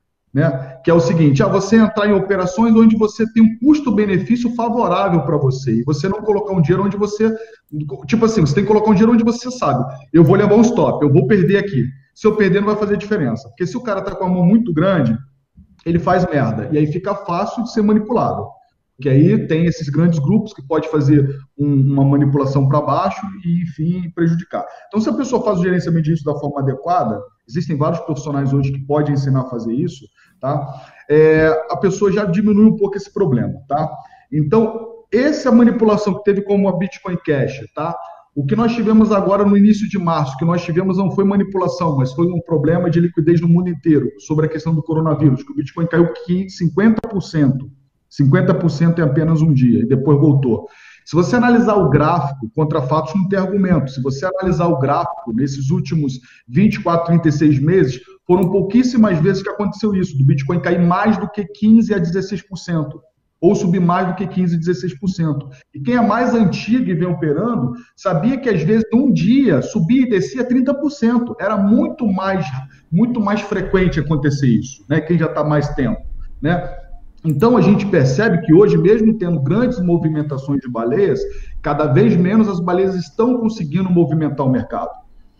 Né? Que é o seguinte, ah, você entrar em operações onde você tem um custo-benefício favorável para você, e você não colocar um dinheiro onde você, tipo assim, você tem que colocar um dinheiro onde você sabe, eu vou levar um stop, eu vou perder aqui. Se eu perder, não vai fazer diferença. Porque se o cara está com a mão muito grande, ele faz merda. E aí fica fácil de ser manipulado. Porque aí tem esses grandes grupos que pode fazer um, uma manipulação para baixo e, enfim, prejudicar. Então, se a pessoa faz o gerenciamento disso da forma adequada, existem vários profissionais hoje que podem ensinar a fazer isso, tá? É, a pessoa já diminui um pouco esse problema, tá? Então, essa manipulação que teve como a Bitcoin Cash, tá? O que nós tivemos agora no início de março, o que nós tivemos não foi manipulação, mas foi um problema de liquidez no mundo inteiro, sobre a questão do coronavírus, que o Bitcoin caiu cinquenta por cento. cinquenta por cento em apenas um dia, e depois voltou. Se você analisar o gráfico, contra fatos não tem argumento. Se você analisar o gráfico, nesses últimos vinte e quatro, trinta e seis meses, foram pouquíssimas vezes que aconteceu isso, do Bitcoin cair mais do que quinze a dezesseis por cento. Ou subir mais do que quinze, dezesseis por cento. E quem é mais antigo e vem operando, sabia que às vezes num dia subia e descia trinta por cento. Era muito mais, muito mais frequente acontecer isso, né? Quem já está mais tempo, né? Então a gente percebe que hoje, mesmo tendo grandes movimentações de baleias, cada vez menos as baleias estão conseguindo movimentar o mercado.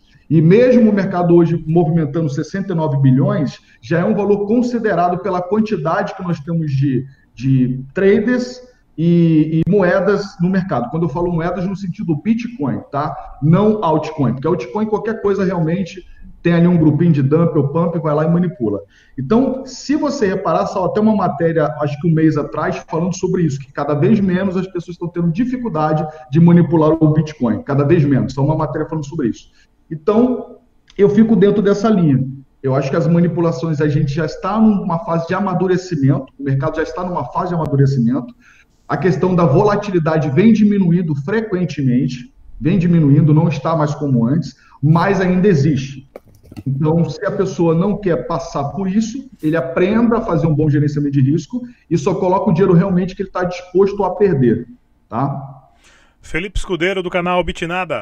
E mesmo o mercado hoje movimentando sessenta e nove bilhões, já é um valor considerado pela quantidade que nós temos de de traders e, e moedas no mercado. Quando eu falo moedas, no sentido Bitcoin, tá? Não altcoin, porque altcoin, qualquer coisa realmente tem ali um grupinho de dump ou pump, vai lá e manipula. Então, se você reparar, só até uma matéria, acho que um mês atrás, falando sobre isso, que cada vez menos as pessoas estão tendo dificuldade de manipular o Bitcoin, cada vez menos. Só uma matéria falando sobre isso. Então, eu fico dentro dessa linha. Eu acho que as manipulações, a gente já está numa fase de amadurecimento, o mercado já está numa fase de amadurecimento, a questão da volatilidade vem diminuindo frequentemente, vem diminuindo, não está mais como antes, mas ainda existe. Então, se a pessoa não quer passar por isso, ele aprenda a fazer um bom gerenciamento de risco e só coloca o dinheiro realmente que ele está disposto a perder, tá? Felipe Escudeiro, do canal Bitnada.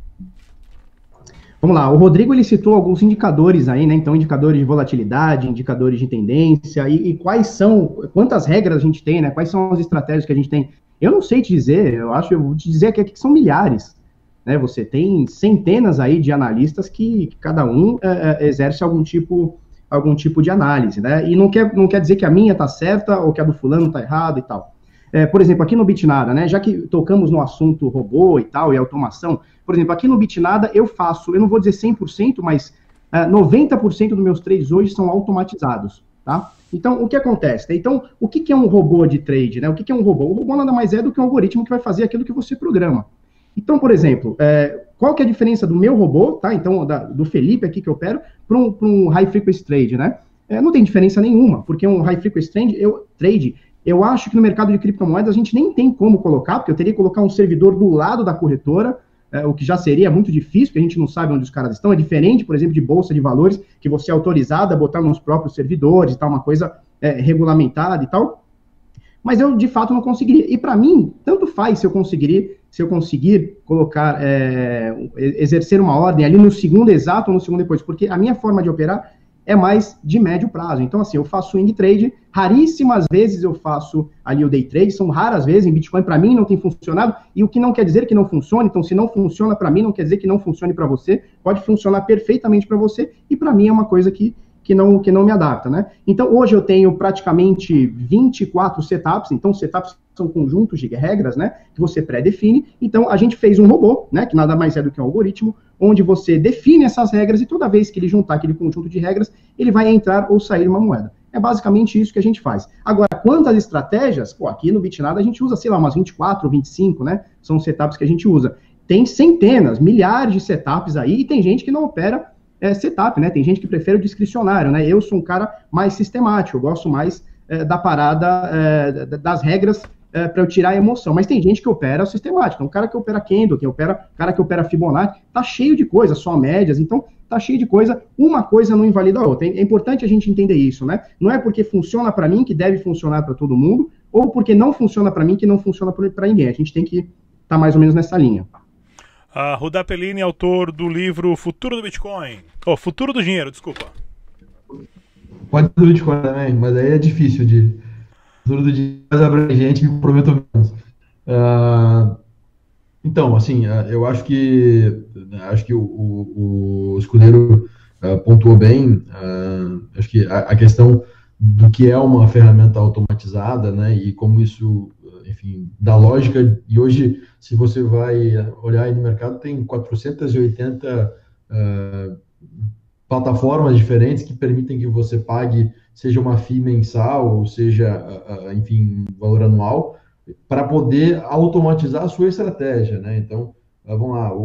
Vamos lá, o Rodrigo ele citou alguns indicadores aí, né? Então, indicadores de volatilidade, indicadores de tendência, e, e quais são, quantas regras a gente tem, né? Quais são as estratégias que a gente tem? Eu não sei te dizer, eu acho, eu vou te dizer aqui que são milhares, né? Você tem centenas aí de analistas que, que cada um é, é, exerce algum tipo, algum tipo de análise, né? E não quer, não quer dizer que a minha tá certa ou que a do fulano tá errada e tal. É, por exemplo, aqui no Bitnada, né? Já que tocamos no assunto robô e tal, e automação, por exemplo, aqui no Bitnada eu faço, eu não vou dizer cem por cento, mas uh, noventa por cento dos meus trades hoje são automatizados, tá? Então, o que acontece? Então, o que, que é um robô de trade, né? O que, que é um robô? O robô nada mais é do que um algoritmo que vai fazer aquilo que você programa. Então, por exemplo, é, qual que é a diferença do meu robô, tá? Então, da, do Felipe aqui que eu opero, para um, um high frequency trade, né? É, não tem diferença nenhuma, porque um high frequency trade, eu, trade, eu acho que no mercado de criptomoedas a gente nem tem como colocar, porque eu teria que colocar um servidor do lado da corretora, é, o que já seria muito difícil, porque a gente não sabe onde os caras estão. É diferente, por exemplo, de bolsa de valores, que você é autorizado a botar nos próprios servidores e tal, uma coisa é, regulamentada e tal. Mas eu, de fato, não conseguiria. E, para mim, tanto faz se eu conseguir, se eu conseguir colocar, é, exercer uma ordem ali no segundo exato ou no segundo depois, porque a minha forma de operar é mais de médio prazo. Então, assim, eu faço swing trade, raríssimas vezes eu faço ali o day trade, são raras vezes, em Bitcoin para mim não tem funcionado, e o que não quer dizer que não funcione, então se não funciona para mim, não quer dizer que não funcione para você, pode funcionar perfeitamente para você, e para mim é uma coisa que, que, não, que não me adapta, né? Então, hoje eu tenho praticamente vinte e quatro setups, então setups são conjuntos de regras, né, que você pré-define. Então, a gente fez um robô, né, que nada mais é do que um algoritmo, onde você define essas regras e toda vez que ele juntar aquele conjunto de regras, ele vai entrar ou sair uma moeda. É basicamente isso que a gente faz. Agora, quantas estratégias? Pô, aqui no Bitnada a gente usa, sei lá, umas vinte e quatro, vinte e cinco, né? São os setups que a gente usa. Tem centenas, milhares de setups aí, e tem gente que não opera é, setup, né? Tem gente que prefere o discricionário, né? Eu sou um cara mais sistemático, eu gosto mais é, da parada, é, das regras é, para eu tirar a emoção. Mas tem gente que opera o sistemático. Então, o cara que opera Candle, que opera, o cara que opera Fibonacci, tá cheio de coisa, só médias. Então, tá cheio de coisa, uma coisa não invalida a outra. É importante a gente entender isso, né? Não é porque funciona para mim que deve funcionar para todo mundo, ou porque não funciona para mim que não funciona para ninguém. A gente tem que estar tá mais ou menos nessa linha. A Rudá Pellini, autor do livro Futuro do Bitcoin. Oh, Futuro do Dinheiro, desculpa. Pode ser do Bitcoin também, mas aí é difícil de... Futuro do Dinheiro mais abrangente, me prometo menos. Uh, então, assim, eu acho que acho que o, o, o Escudeiro uh, pontuou bem. Uh, acho que a, a questão do que é uma ferramenta automatizada, né, e como isso, enfim, dá lógica. E hoje, se você vai olhar aí no mercado, tem quatrocentas e oitenta uh, plataformas diferentes que permitem que você pague, seja uma F I I mensal, ou seja, uh, uh, enfim, valor anual, para poder automatizar a sua estratégia, né? Então, uh, vamos lá, o,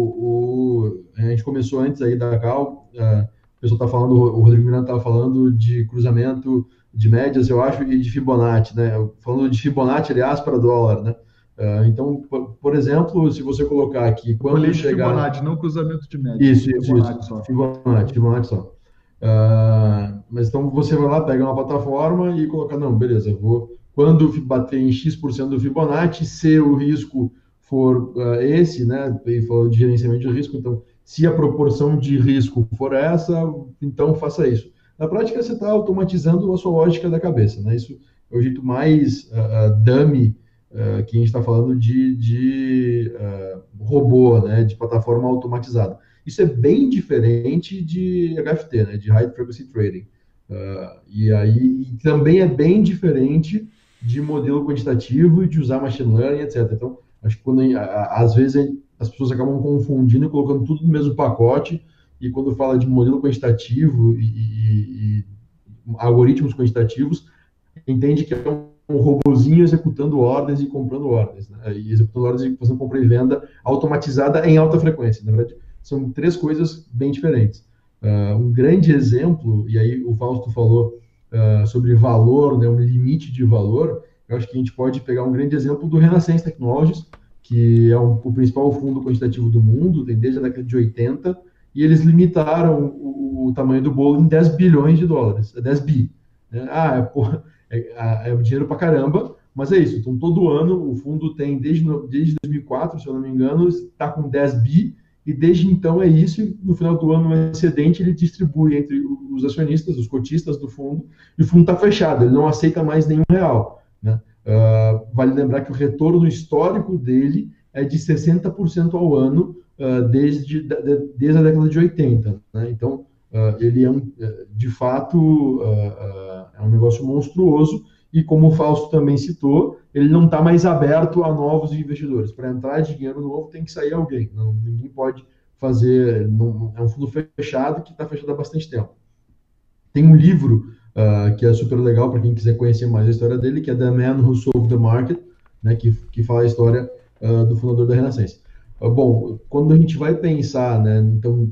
o, a gente começou antes aí da Cal, uh, o pessoal está falando, o Rodrigo Miranda estava falando de cruzamento de médias, eu acho, e de Fibonacci, né? Falando de Fibonacci, aliás, para dólar, né? Uh, então, por, por exemplo, se você colocar aqui, quando eu chegar... Fibonacci, não cruzamento de médias. Isso, isso, Fibonacci isso. Só. Fibonacci, Fibonacci só. Uh, mas então você vai lá, pega uma plataforma e coloca, não, beleza, vou, quando bater em X% do Fibonacci, se o risco for uh, esse, né, ele falou de gerenciamento de risco, então, se a proporção de risco for essa, então faça isso. Na prática, você está automatizando a sua lógica da cabeça, né, isso é o jeito mais uh, dummy uh, que a gente está falando de, de uh, robô, né, de plataforma automatizada. Isso é bem diferente de H F T, né, de High Frequency Trading. Uh, e aí e também é bem diferente de modelo quantitativo e de usar machine learning, etcétera. Então, acho que quando, a, a, às vezes as pessoas acabam confundindo e colocando tudo no mesmo pacote, e quando fala de modelo quantitativo e, e, e algoritmos quantitativos, entende que é um, um robozinho executando ordens e comprando ordens, né, e executando ordens e fazendo compra e venda automatizada em alta frequência, na verdade. São três coisas bem diferentes. Uh, um grande exemplo, e aí o Fausto falou uh, sobre valor, né, um limite de valor, eu acho que a gente pode pegar um grande exemplo do Renaissance Technologies, que é um, o principal fundo quantitativo do mundo, tem desde a década de oitenta, e eles limitaram o, o tamanho do bolo em dez bilhões de dólares, dez bi. Né? Ah, é, porra, é, é dinheiro pra caramba, mas é isso. Então, todo ano, o fundo tem, desde, desde dois mil e quatro, se eu não me engano, está com dez bi, e desde então é isso, e no final do ano, o excedente ele distribui entre os acionistas, os cotistas do fundo, e o fundo está fechado, ele não aceita mais nenhum real. Né? Uh, vale lembrar que o retorno histórico dele é de sessenta por cento ao ano, uh, desde, de, desde a década de oitenta. Né? Então, uh, ele é, um, de fato, uh, uh, é um negócio monstruoso, e como o Fausto também citou, ele não está mais aberto a novos investidores. Para entrar dinheiro novo tem que sair alguém. Não, ninguém pode fazer... Não, é um fundo fechado que está fechado há bastante tempo. Tem um livro uh, que é super legal para quem quiser conhecer mais a história dele, que é The Man Who Solved the Market, né, que, que fala a história uh, do fundador da Renaissance. Uh, bom, quando a gente vai pensar, né, então,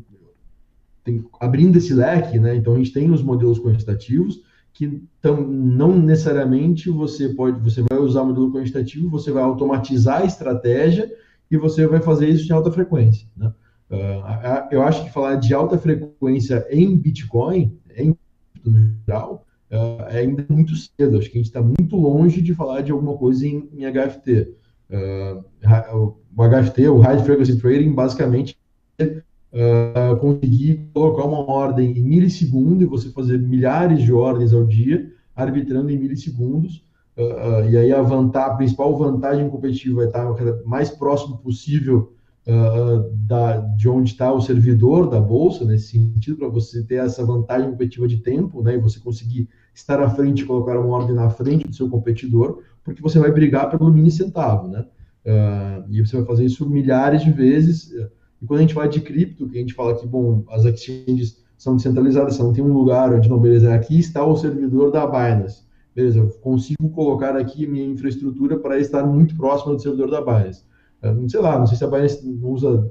tem, abrindo esse leque, né, então a gente tem os modelos quantitativos, que tam, não necessariamente você pode, você vai usar o modelo quantitativo, você vai automatizar a estratégia e você vai fazer isso em alta frequência. Né? Uh, eu acho que falar de alta frequência em Bitcoin, em no geral, uh, é ainda muito cedo. Acho que a gente está muito longe de falar de alguma coisa em, em H F T. Uh, o H F T, o High Frequency Trading, basicamente é Uh, conseguir colocar uma ordem em milissegundo e você fazer milhares de ordens ao dia, arbitrando em milissegundos, uh, uh, e aí a, vantagem, a principal vantagem competitiva é estar mais próximo possível uh, da, de onde está o servidor da bolsa, nesse sentido, para você ter essa vantagem competitiva de tempo, né, e você conseguir estar à frente e colocar uma ordem na frente do seu competidor, porque você vai brigar pelo mini centavo, né, uh, e você vai fazer isso milhares de vezes. E quando a gente fala de cripto, que a gente fala que, bom, as exchanges são descentralizadas, você não tem um lugar onde, não, beleza, aqui está o servidor da Binance. Beleza, eu consigo colocar aqui minha infraestrutura para estar muito próximo do servidor da Binance. Não sei lá, não sei se a Binance não usa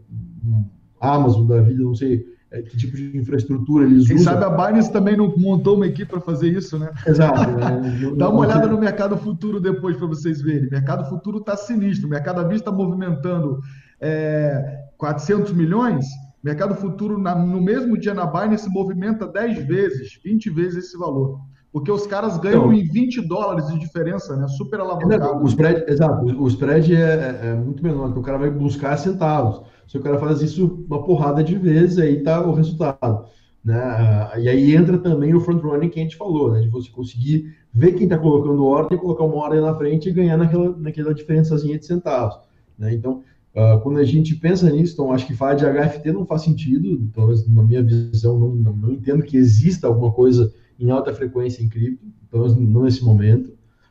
Amazon da vida, não sei que tipo de infraestrutura eles Quem usam. Quem sabe a Binance também não montou uma equipe para fazer isso, né? Exato. Né? Dá uma olhada no mercado futuro depois para vocês verem. O mercado futuro está sinistro. O mercado à vista está movimentando é, quatrocentos milhões. O mercado futuro, na, no mesmo dia na Binance, movimenta dez vezes, vinte vezes esse valor. Porque os caras ganham então, em vinte dólares de diferença, né? Super alavancado. O spread, exato, o spread é, é muito menor, porque o cara vai buscar centavos. Se o cara faz isso uma porrada de vezes, aí tá o resultado. Né? E aí entra também o front-running que a gente falou, né? De você conseguir ver quem está colocando ordem, colocar uma ordem na frente e ganhar naquela, naquela diferençazinha de centavos. Né? Então, uh, quando a gente pensa nisso, então acho que falar de H F T não faz sentido, então, na minha visão, não, não, não entendo que exista alguma coisa em alta frequência em cripto, então não nesse momento.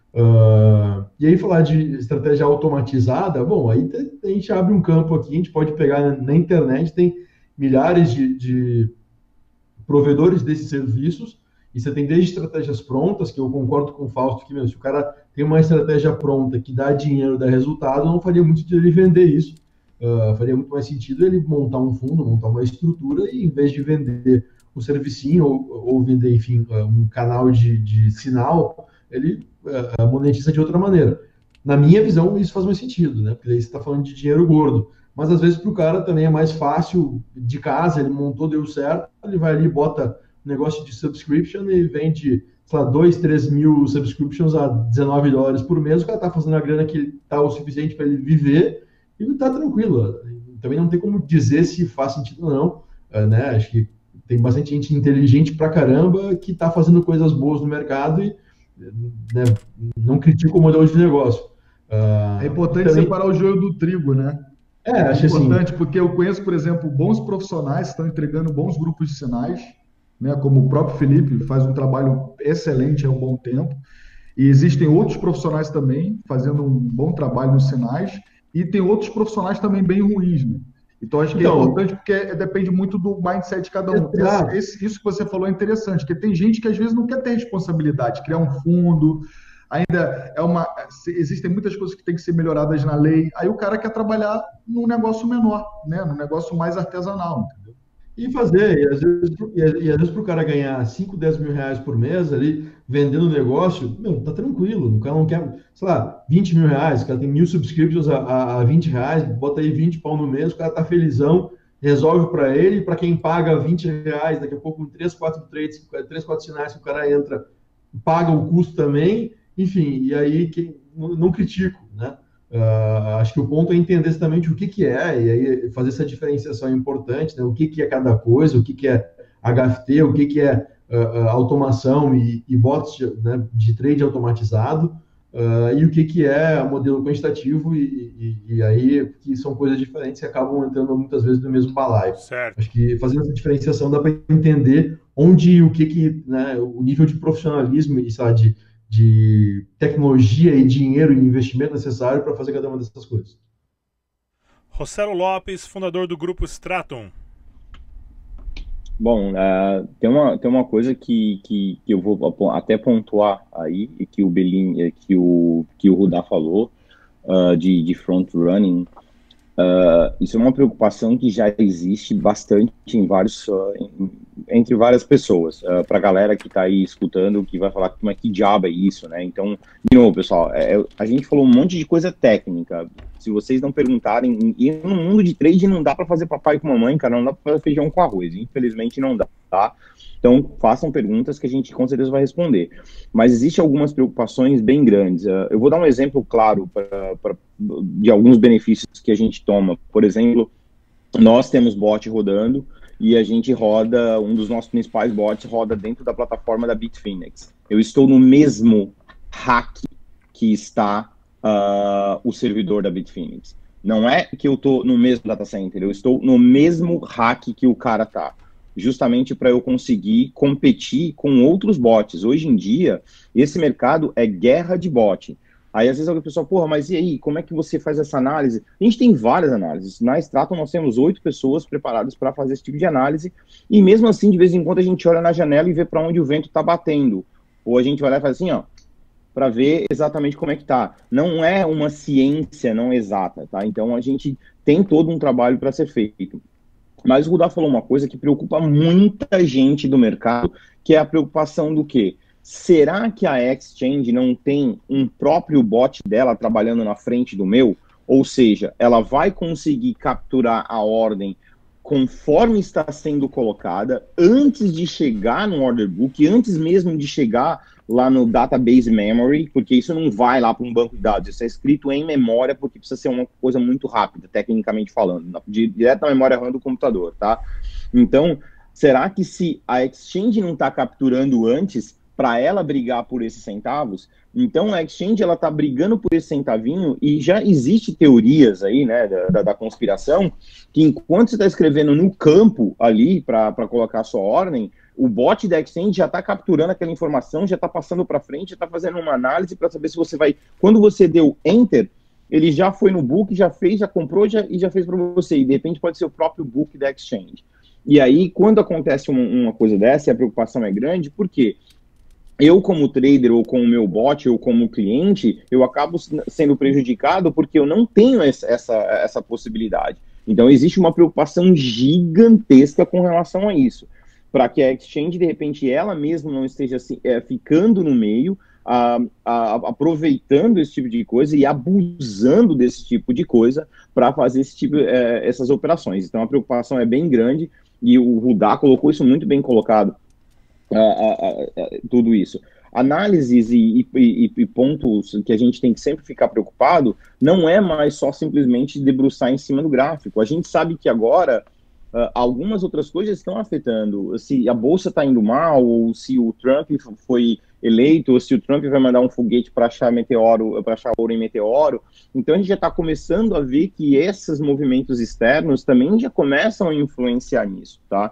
Uh, e aí falar de estratégia automatizada, bom, aí a gente abre um campo aqui, a gente pode pegar na, na internet, tem milhares de, de provedores desses serviços, e você tem desde estratégias prontas, que eu concordo com o Fausto, que mesmo, se o cara tem uma estratégia pronta que dá dinheiro, dá resultado, não faria muito sentido ele vender isso, uh, faria muito mais sentido ele montar um fundo, montar uma estrutura, e em vez de vender um servicinho, ou, ou vender, enfim, um canal de, de sinal, ele uh, monetiza de outra maneira. Na minha visão, isso faz mais sentido, né? Porque aí você está falando de dinheiro gordo. Mas, às vezes, para o cara também é mais fácil, de casa, ele montou, deu certo, ele vai ali, bota um negócio de subscription e vende, sei lá, dois, três mil subscriptions a dezenove dólares por mês, o cara está fazendo a grana que está o suficiente para ele viver e está tranquilo. Também não tem como dizer se faz sentido ou não, uh, né? Acho que tem bastante gente inteligente pra caramba que está fazendo coisas boas no mercado e, né, não critica o modelo de negócio. Uh, é importante também separar o joio do trigo, né? É, é acho importante, assim, porque eu conheço, por exemplo, bons profissionais que estão entregando bons grupos de sinais, né, como o próprio Felipe, faz um trabalho excelente há um bom tempo, e existem outros profissionais também fazendo um bom trabalho nos sinais, e tem outros profissionais também bem ruins, né? Então, acho que então, é importante porque depende muito do mindset de cada um. Esse, esse, isso que você falou é interessante, porque tem gente que às vezes não quer ter responsabilidade, criar um fundo, ainda é uma... Existem muitas coisas que têm que ser melhoradas na lei, aí o cara quer trabalhar num negócio menor, né? Num negócio mais artesanal, entendeu? E fazer, e às vezes, e às vezes para o cara ganhar cinco, dez mil reais por mês ali, vendendo o negócio, meu, tá tranquilo, o cara não quer, sei lá, vinte mil reais, o cara tem mil subscriptions a, a, a vinte reais, bota aí vinte pau no mês, o cara tá felizão, resolve para ele, para quem paga vinte reais, daqui a pouco com três, quatro trades, três, quatro sinais que o cara entra, paga o custo também, enfim, e aí quem, não, não critico, né? Uh, acho que o ponto é entender exatamente o que, que é, e aí fazer essa diferenciação é importante, né? O que, que é cada coisa, o que, que é H F T, o que, que é uh, uh, automação e, e bots de, né, de trade automatizado, uh, e o que, que é modelo quantitativo, e, e, e aí que são coisas diferentes que acabam entrando muitas vezes no mesmo balaio. Certo. Acho que fazendo essa diferenciação dá para entender onde, o que, que né, o nível de profissionalismo e, sabe, de de tecnologia e dinheiro e investimento necessário para fazer cada uma dessas coisas. Rossello Lopes, fundador do grupo Stratum. Bom, uh, tem, uma, tem uma coisa que, que, que eu vou até pontuar aí, e que o Belin, que o, que o Rudá falou, uh, de, de front-running. Uh, isso é uma preocupação que já existe bastante em vários, uh, em, entre várias pessoas. Uh, para a galera que está aí escutando, que vai falar mas que diabo é isso, né? Então, de novo, pessoal, é, a gente falou um monte de coisa técnica. Se vocês não perguntarem, e no mundo de trade não dá para fazer papai com mamãe, cara, não dá para fazer feijão com arroz. Infelizmente não dá, tá? Então, façam perguntas que a gente com certeza vai responder. Mas existem algumas preocupações bem grandes. Uh, eu vou dar um exemplo claro pra, pra, de alguns benefícios que a gente toma. Por exemplo, nós temos bot rodando e a gente roda, um dos nossos principais bots roda dentro da plataforma da Bitfinex. Eu estou no mesmo rack que está uh, o servidor da Bitfinex. Não é que eu estou no mesmo data center, eu estou no mesmo rack que o cara está. Justamente para eu conseguir competir com outros bots. Hoje em dia, esse mercado é guerra de bot. Aí às vezes alguém pessoal, porra, mas e aí, como é que você faz essa análise? A gente tem várias análises. Na Straton nós temos oito pessoas preparadas para fazer esse tipo de análise, e mesmo assim, de vez em quando, a gente olha na janela e vê para onde o vento está batendo. Ou a gente vai lá e faz assim, ó, para ver exatamente como é que tá. Não é uma ciência não exata, tá? Então a gente tem todo um trabalho para ser feito. Mas o Rudá falou uma coisa que preocupa muita gente do mercado, que é a preocupação do quê? Será que a Exchange não tem um próprio bot dela trabalhando na frente do meu? Ou seja, ela vai conseguir capturar a ordem conforme está sendo colocada, antes de chegar no order book, antes mesmo de chegar lá no database memory, porque isso não vai lá para um banco de dados, isso é escrito em memória, porque precisa ser uma coisa muito rápida, tecnicamente falando, direto na memória RAM do computador, tá? Então, será que se a Exchange não está capturando antes, para ela brigar por esses centavos, então a Exchange ela está brigando por esse centavinho, e já existe teorias aí, né, da, da conspiração, que enquanto você está escrevendo no campo ali para colocar a sua ordem, o bot da Exchange já está capturando aquela informação, já está passando para frente, já está fazendo uma análise para saber se você vai... Quando você deu Enter, ele já foi no book, já fez, já comprou já, e já fez para você, e de repente pode ser o próprio book da Exchange. E aí, quando acontece uma, uma coisa dessa, e a preocupação é grande, por quê? Eu, como trader, ou como meu bot, ou como cliente, eu acabo sendo prejudicado porque eu não tenho essa, essa, essa possibilidade. Então, existe uma preocupação gigantesca com relação a isso. Para que a Exchange, de repente, ela mesma não esteja assim, é, ficando no meio, a, a, aproveitando esse tipo de coisa e abusando desse tipo de coisa para fazer esse tipo, é, essas operações. Então, a preocupação é bem grande, e o Rudá colocou isso muito bem colocado. Uh, uh, uh, tudo isso. Análises e, e, e pontos que a gente tem que sempre ficar preocupado não é mais só simplesmente debruçar em cima do gráfico. A gente sabe que agora uh, algumas outras coisas estão afetando. Se a bolsa está indo mal, ou se o Trump foi eleito, ou se o Trump vai mandar um foguete para achar meteoro, para achar ouro em meteoro. Então a gente já está começando a ver que esses movimentos externos também já começam a influenciar nisso, tá?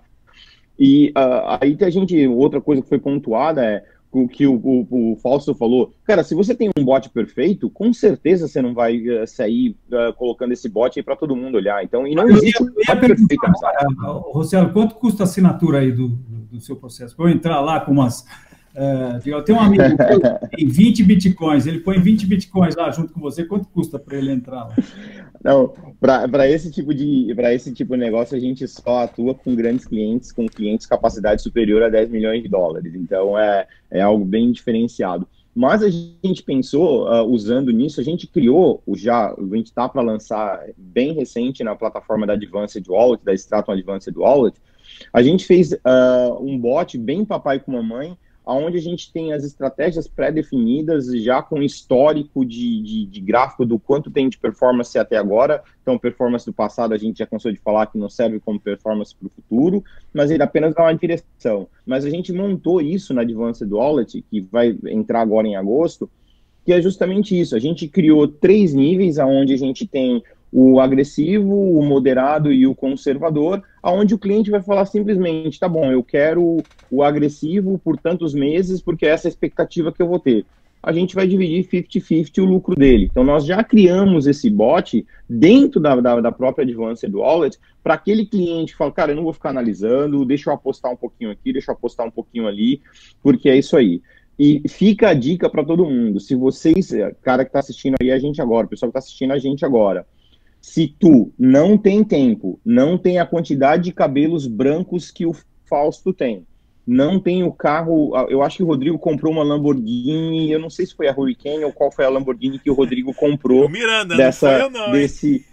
E uh, aí que a gente, outra coisa que foi pontuada é o que o, o, o Fausto falou. Cara, se você tem um bot perfeito, com certeza você não vai uh, sair uh, colocando esse bot aí para todo mundo olhar. Então, e não eu existe ia, um bot perfeito. Rossello, quanto custa a assinatura aí do, do, do seu processo? Para eu entrar lá com umas... Uh, eu tenho um amigo que tem vinte bitcoins, ele põe vinte bitcoins lá junto com você, quanto custa para ele entrar lá? Não, para esse tipo de para esse tipo de negócio a gente só atua com grandes clientes, com clientes capacidade superior a dez milhões de dólares, então é, é algo bem diferenciado. Mas a gente pensou, uh, usando nisso, a gente criou, já, a gente está para lançar bem recente na plataforma da Advanced Wallet, da Straton Advanced Wallet, a gente fez uh, um bot bem papai com mamãe, onde a gente tem as estratégias pré-definidas, já com histórico de, de, de gráfico do quanto tem de performance até agora. Então, performance do passado a gente já cansou de falar que não serve como performance para o futuro, mas ele apenas dá uma direção. Mas a gente montou isso na Advanced Wallet, que vai entrar agora em agosto, que é justamente isso. A gente criou três níveis, onde a gente tem o agressivo, o moderado e o conservador, aonde o cliente vai falar simplesmente, tá bom, eu quero o agressivo por tantos meses, porque essa é a expectativa que eu vou ter. A gente vai dividir cinquenta cinquenta o lucro dele. Então, nós já criamos esse bot dentro da, da, da própria Advanced Wallet, para aquele cliente que fala, cara, eu não vou ficar analisando, deixa eu apostar um pouquinho aqui, deixa eu apostar um pouquinho ali, porque é isso aí. E fica a dica para todo mundo, se vocês, cara que está assistindo aí a gente agora, o pessoal que está assistindo a gente agora, se tu não tem tempo, não tem a quantidade de cabelos brancos que o Fausto tem, não tem o carro, eu acho que o Rodrigo comprou uma Lamborghini, eu não sei se foi a Hurricane ou qual foi a Lamborghini que o Rodrigo comprou. O Miranda, dessa, não foi eu não, desse,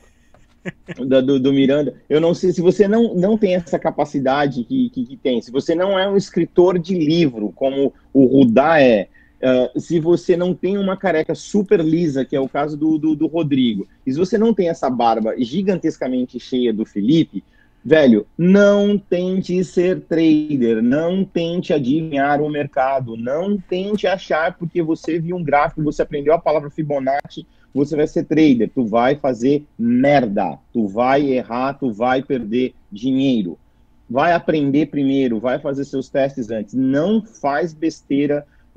da, do, do Miranda. Eu não sei, se você não, não tem essa capacidade que, que, que tem, se você não é um escritor de livro, como o Rudá é, Uh, se você não tem uma careca super lisa, que é o caso do, do, do Rodrigo, e se você não tem essa barba gigantescamente cheia do Felipe, velho, não tente ser trader, não tente adivinhar o mercado, não tente achar porque você viu um gráfico, você aprendeu a palavra Fibonacci, você vai ser trader, tu vai fazer merda, tu vai errar, tu vai perder dinheiro. Vai aprender primeiro, vai fazer seus testes antes, não faz besteira.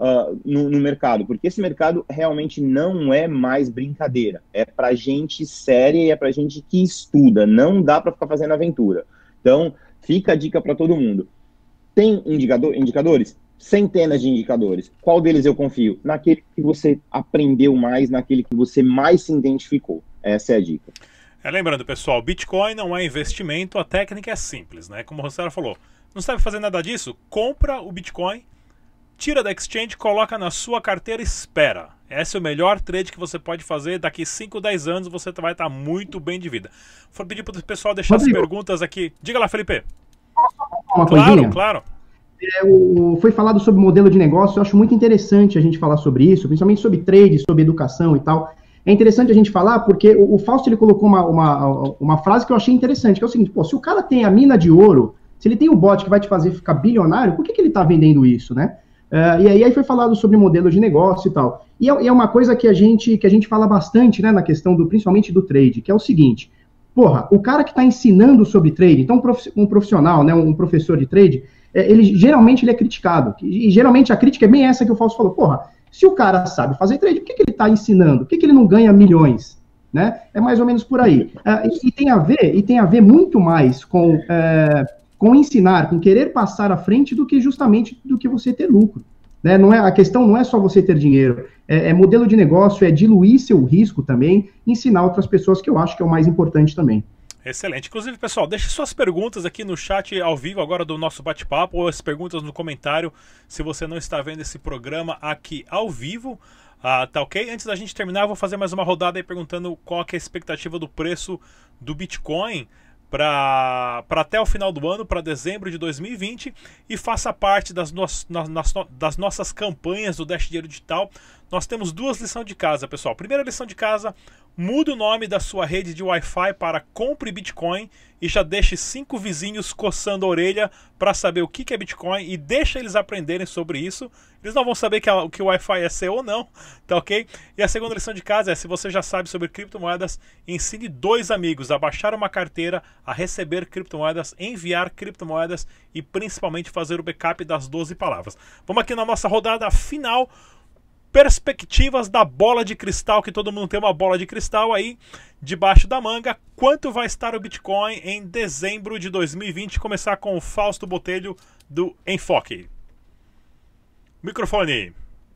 uh, no, no mercado, porque esse mercado realmente não é mais brincadeira, é para gente séria e é para gente que estuda, não dá para ficar fazendo aventura. Então, fica a dica para todo mundo. Tem indicador, indicadores? Centenas de indicadores. Qual deles eu confio? Naquele que você aprendeu mais, naquele que você mais se identificou. Essa é a dica. É, lembrando, pessoal, Bitcoin não é investimento, a técnica é simples, né? Como o Rosara falou, não sabe fazer nada disso? Compra o Bitcoin, tira da exchange, coloca na sua carteira e espera. Esse é o melhor trade que você pode fazer. Daqui cinco, dez anos você vai estar muito bem de vida. Vou pedir para o pessoal deixar Rodrigo, as perguntas aqui. Diga lá, Felipe. Uma claro, coisinha? claro. É, o, foi falado sobre modelo de negócio, eu acho muito interessante a gente falar sobre isso, principalmente sobre trade, sobre educação e tal. É interessante a gente falar porque o, o Fausto ele colocou uma, uma, uma frase que eu achei interessante, que é o seguinte, pô, se o cara tem a mina de ouro, se ele tem um bot que vai te fazer ficar bilionário, por que, que ele está vendendo isso, né? Uh, e aí, aí foi falado sobre modelo de negócio e tal. E é, é uma coisa que a, gente, que a gente fala bastante, né, na questão do, principalmente do trade, que é o seguinte, porra, o cara que está ensinando sobre trade, então um profissional, né, um professor de trade, ele geralmente ele é criticado, e geralmente a crítica é bem essa que o Fausto falou, porra, se o cara sabe fazer trade, por que, que ele está ensinando? Por que, que ele não ganha milhões? Né? É mais ou menos por aí. Uh, e, e, tem a ver, e tem a ver muito mais com, uh, com ensinar, com querer passar à frente do que justamente do que você ter lucro. Né? Não é, a questão não é só você ter dinheiro, é, é modelo de negócio, é diluir seu risco também, ensinar outras pessoas, que eu acho que é o mais importante também. Excelente. Inclusive, pessoal, deixe suas perguntas aqui no chat ao vivo agora do nosso bate-papo, ou as perguntas no comentário, se você não está vendo esse programa aqui ao vivo. Ah, tá ok? Antes da gente terminar, eu vou fazer mais uma rodada aí perguntando qual que é a expectativa do preço do Bitcoin para até o final do ano, para dezembro de dois mil e vinte, e faça parte das, no, nas, nas, das nossas campanhas do Dash Dinheiro Digital. Nós temos duas lições de casa, pessoal. Primeira lição de casa, muda o nome da sua rede de Wi-Fi para Compre Bitcoin e já deixe cinco vizinhos coçando a orelha para saber o que é Bitcoin e deixa eles aprenderem sobre isso. Eles não vão saber que, a, que o Wi-Fi é seu ou não, tá ok? E a segunda lição de casa é, se você já sabe sobre criptomoedas, ensine dois amigos a baixar uma carteira, a receber criptomoedas, enviar criptomoedas e principalmente fazer o backup das doze palavras. Vamos aqui na nossa rodada final. Perspectivas da bola de cristal, que todo mundo tem uma bola de cristal aí debaixo da manga. Quanto vai estar o Bitcoin em dezembro de dois mil e vinte? Começar com o Fausto Botelho do Enfoque. Microfone.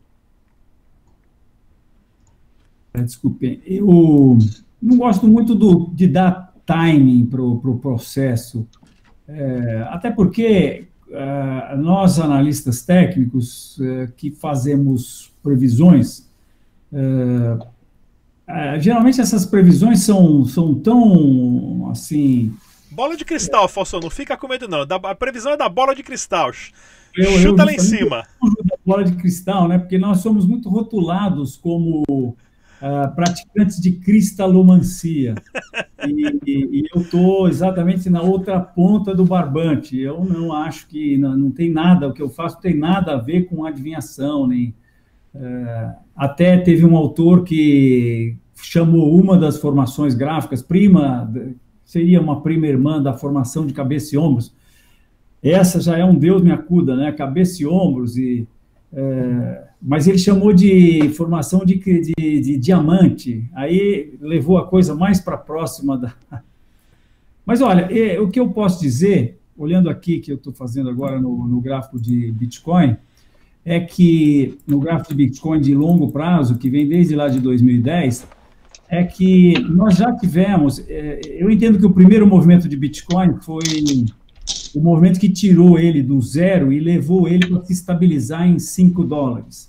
Desculpe, eu não gosto muito do, de dar timing para o pro processo, é, até porque é, nós, analistas técnicos, é, que fazemos previsões, é, é, geralmente essas previsões são, são tão, assim... Bola de cristal, Fausto, não fica com medo não, a previsão é da bola de cristal, eu, chuta eu, lá em cima. Da bola de cristal, né, porque nós somos muito rotulados como uh, praticantes de cristalomancia, e, e, e eu estou exatamente na outra ponta do barbante. Eu não acho que, não, não tem nada, o que eu faço tem nada a ver com adivinhação, nem... Uh, até teve um autor que chamou uma das formações gráficas, prima, seria uma prima irmã da formação de cabeça e ombros. Essa já é um Deus me acuda, né? Cabeça e ombros, e, é, mas ele chamou de formação de, de, de diamante, aí levou a coisa mais para próxima da... Mas olha, é, o que eu posso dizer, olhando aqui, que eu estou fazendo agora no, no gráfico de Bitcoin, é que no gráfico de Bitcoin de longo prazo, que vem desde lá de dois mil e dez, é que nós já tivemos, é, eu entendo que o primeiro movimento de Bitcoin foi o movimento que tirou ele do zero e levou ele para se estabilizar em cinco dólares.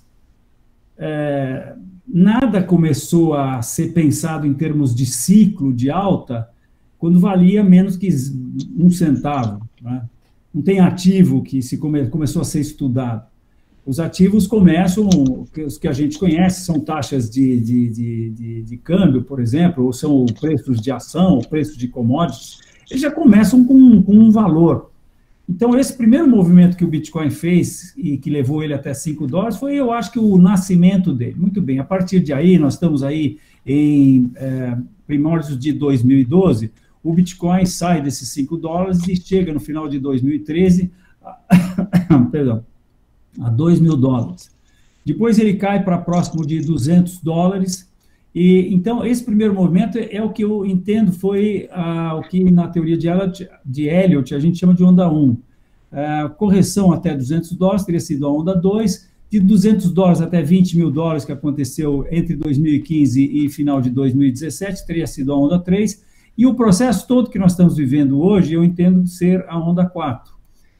É, nada começou a ser pensado em termos de ciclo de alta quando valia menos que um centavo, né? Não tem ativo que se come, começou a ser estudado. Os ativos começam, os que a gente conhece, são taxas de, de, de, de, de câmbio, por exemplo, ou são preços de ação, ou preços de commodities, eles já começam com, com um valor. Então, esse primeiro movimento que o Bitcoin fez e que levou ele até cinco dólares foi, eu acho, que o nascimento dele. Muito bem, a partir de aí, nós estamos aí em é, primórdios de dois mil e doze, o Bitcoin sai desses cinco dólares e chega no final de dois mil e treze, a, perdão, a dois mil dólares. depois ele cai para próximo de duzentos dólares, e então esse primeiro movimento é o que eu entendo foi ah, o que na teoria de Elliott, de Elliott a gente chama de onda um. Ah, correção até duzentos dólares teria sido a onda dois, de duzentos dólares até vinte mil dólares, que aconteceu entre dois mil e quinze e final de dois mil e dezessete, teria sido a onda três, e o processo todo que nós estamos vivendo hoje, eu entendo ser a onda quatro.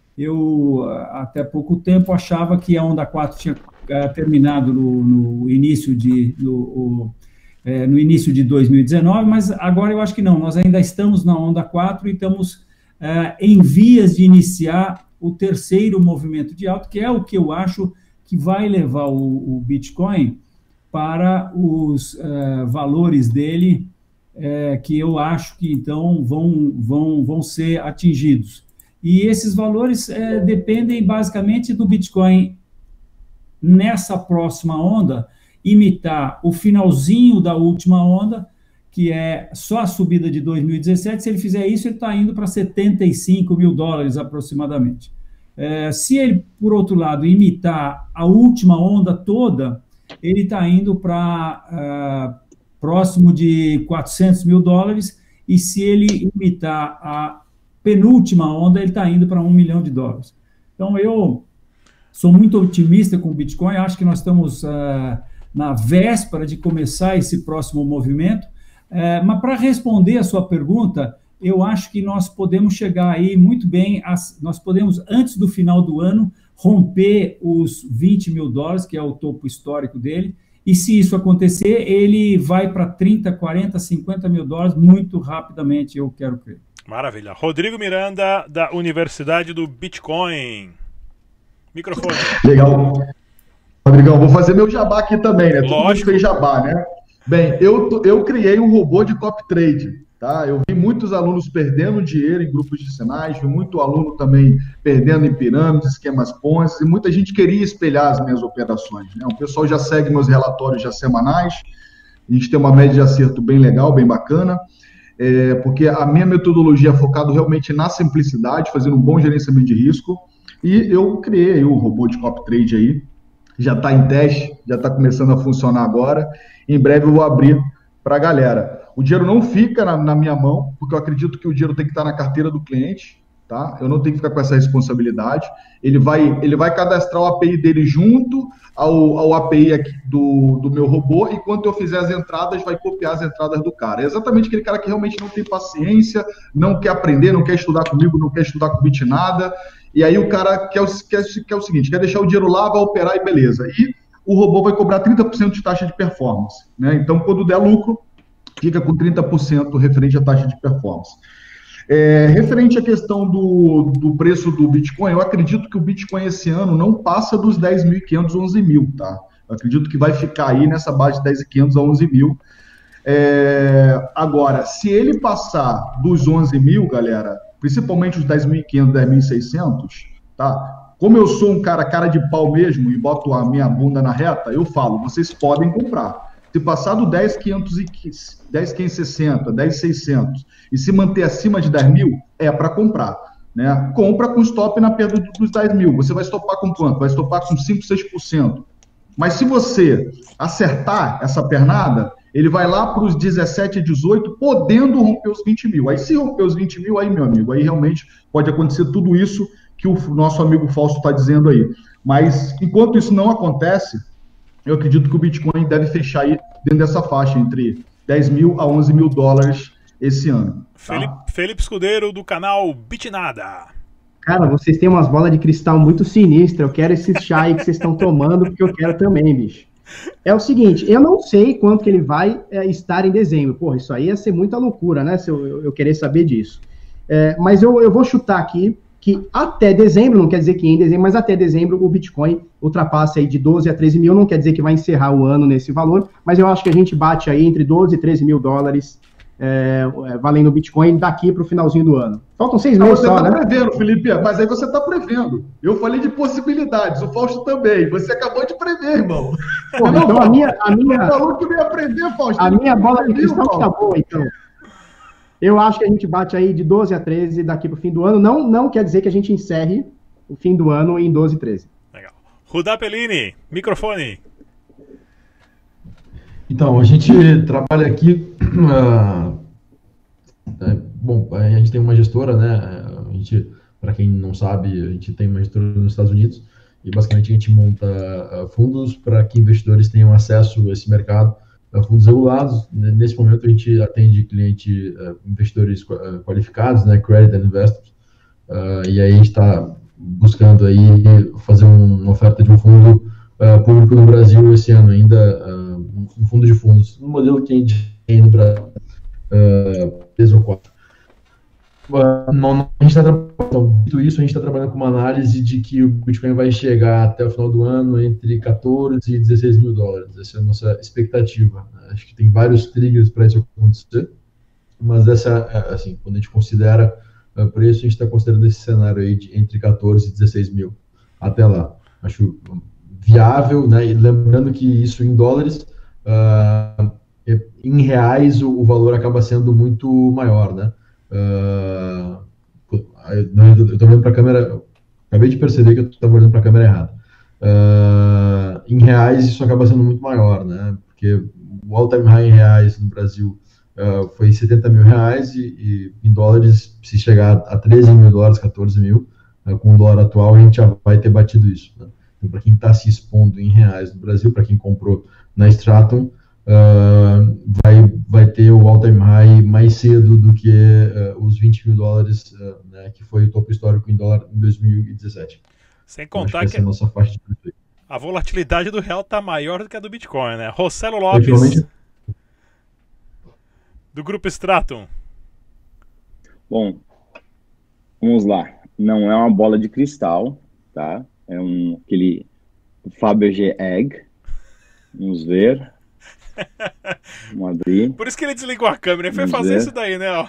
Eu, até pouco tempo, achava que a onda quatro tinha uh, terminado no, no, início de, no, o, é, no início de dois mil e dezenove, mas agora eu acho que não, nós ainda estamos na onda quatro e estamos uh, em vias de iniciar o terceiro movimento de alta, que é o que eu acho que vai levar o, o Bitcoin para os uh, valores dele, uh, que eu acho que, então, vão, vão, vão ser atingidos. E esses valores uh, dependem, basicamente, do Bitcoin, nessa próxima onda, imitar o finalzinho da última onda, que é só a subida de dois mil e dezessete. Se ele fizer isso, ele está indo para setenta e cinco mil dólares, aproximadamente. É, se ele, por outro lado, imitar a última onda toda, ele está indo para uh, próximo de quatrocentos mil dólares, e se ele imitar a penúltima onda, ele está indo para um milhão de dólares. Então, eu sou muito otimista com o Bitcoin, acho que nós estamos uh, na véspera de começar esse próximo movimento, uh, mas para responder a sua pergunta, eu acho que nós podemos chegar aí muito bem, nós podemos, antes do final do ano, romper os vinte mil dólares, que é o topo histórico dele, e se isso acontecer, ele vai para trinta, quarenta, cinquenta mil dólares muito rapidamente, eu quero crer. Maravilha. Rodrigo Miranda, da Universidade do Bitcoin. Microfone. Legal. Rodrigão, vou fazer meu jabá aqui também, né? Lógico. Todo mundo fez jabá, né? Bem, eu, eu criei um robô de copy trade. Tá? Eu vi muitos alunos perdendo dinheiro em grupos de sinais, vi muito aluno também perdendo em pirâmides, esquemas Ponzi, e muita gente queria espelhar as minhas operações. Né? O pessoal já segue meus relatórios já semanais, a gente tem uma média de acerto bem legal, bem bacana, é, porque a minha metodologia é focada realmente na simplicidade, fazendo um bom gerenciamento de risco, e eu criei o robô de copy trade aí, já está em teste, já está começando a funcionar agora, em breve eu vou abrir para a galera. O dinheiro não fica na, na minha mão, porque eu acredito que o dinheiro tem que estar na carteira do cliente, tá? Eu não tenho que ficar com essa responsabilidade. Ele vai, ele vai cadastrar o A P I dele junto ao, ao A P I aqui do, do meu robô, e enquanto eu fizer as entradas, vai copiar as entradas do cara. É exatamente aquele cara que realmente não tem paciência, não quer aprender, não quer estudar comigo, não quer estudar com bit nada, e aí o cara quer o, quer, quer o seguinte, quer deixar o dinheiro lá, vai operar e beleza. E o robô vai cobrar trinta por cento de taxa de performance, né? Então, quando der lucro, fica com trinta por cento referente à taxa de performance. É, referente à questão do, do preço do Bitcoin, eu acredito que o Bitcoin esse ano não passa dos dez mil e quinhentos, onze mil, tá? Eu acredito que vai ficar aí nessa base de dez mil e quinhentos a onze mil. É, agora, se ele passar dos onze mil, galera, principalmente os dez mil e quinhentos, dez mil e seiscentos, tá? Como eu sou um cara cara de pau mesmo e boto a minha bunda na reta, eu falo, vocês podem comprar. Se passar do dez mil quinhentos e sessenta, dez mil e seiscentos e se manter acima de dez mil, é para comprar. Né? Compra com stop na perda dos dez mil. Você vai stopar com quanto? Vai stopar com cinco, seis por cento. Mas se você acertar essa pernada, ele vai lá para os dezessete, dezoito, podendo romper os vinte mil. Aí se romper os vinte mil, aí, meu amigo, aí realmente pode acontecer tudo isso que o nosso amigo Fausto está dizendo aí. Mas enquanto isso não acontece, eu acredito que o Bitcoin deve fechar aí dentro dessa faixa, entre dez mil a onze mil dólares esse ano. Tá? Felipe, Felipe Escudeiro, do canal Bitnada. Cara, vocês têm umas bolas de cristal muito sinistras. Eu quero esse chá aí que vocês estão tomando, porque eu quero também, bicho. É o seguinte, eu não sei quanto que ele vai é, estar em dezembro. Porra, isso aí ia ser muita loucura, né? Se eu, eu, eu querer saber disso. É, mas eu, eu vou chutar aqui que até dezembro, não quer dizer que em dezembro, mas até dezembro o Bitcoin ultrapassa aí de doze a treze mil, não quer dizer que vai encerrar o ano nesse valor, mas eu acho que a gente bate aí entre doze e treze mil dólares é, valendo o Bitcoin daqui para o finalzinho do ano. Faltam seis meses só, né? Você está prevendo, Felipe, mas aí você está prevendo. Eu falei de possibilidades, o Fausto também. Você acabou de prever, irmão. Pô, não, então a minha... A minha você falou que não ia prever, Fausto. A minha bola de cristal está boa, então. Eu acho que a gente bate aí de doze a treze daqui para o fim do ano. Não, não quer dizer que a gente encerre o fim do ano em doze, treze. Legal. Rudá Pellini, microfone. Então, a gente trabalha aqui, uh, é, bom, a gente tem uma gestora, né, a gente, para quem não sabe, a gente tem uma gestora nos Estados Unidos, e basicamente a gente monta uh, fundos para que investidores tenham acesso a esse mercado, uh, fundos regulados. Nesse momento a gente atende cliente, uh, investidores uh, qualificados, né, credit investors, uh, e aí a gente está buscando aí fazer um, uma oferta de um fundo uh, público no Brasil esse ano ainda, uh, um fundo de fundos, um modelo que a gente tem no Brasil, uh, três ou quatro. Uh, não, não, a gente está trabalhando, dito isso, a gente está trabalhando com uma análise de que o Bitcoin vai chegar até o final do ano entre quatorze e dezesseis mil dólares. Essa é a nossa expectativa. Acho que tem vários triggers para isso acontecer, mas essa, assim, quando a gente considera uh, preço, a gente está considerando esse cenário aí de entre quatorze e dezesseis mil até lá. Acho viável, né? E lembrando que isso em dólares, uh, em reais o, o valor acaba sendo muito maior, né? Uh, eu estou olhando para a câmera, acabei de perceber que eu estava olhando para a câmera errada. Uh, em reais isso acaba sendo muito maior, né? Porque o all-time high em reais no Brasil uh, foi setenta mil reais e, e em dólares, se chegar a treze mil dólares, quatorze mil, uh, com o dólar atual a gente já vai ter batido isso, né? Então, para quem está se expondo em reais no Brasil, para quem comprou na Stratum, uh, vai, vai ter o all-time high mais cedo do que uh, os vinte mil dólares, uh, né, que foi o topo histórico em dólar em dois mil e dezessete. Sem contar que, que que é a nossa faixa de preço. A volatilidade do real está maior do que a do Bitcoin, né? Rossello Lopes, do Grupo Stratum. Bom, vamos lá. Não é uma bola de cristal, tá? É um, aquele Fabergé Egg. Vamos ver. Vamos abrir. Por isso que ele desligou a câmera. Ele foi Vamos fazer ver. isso daí, né? Ó.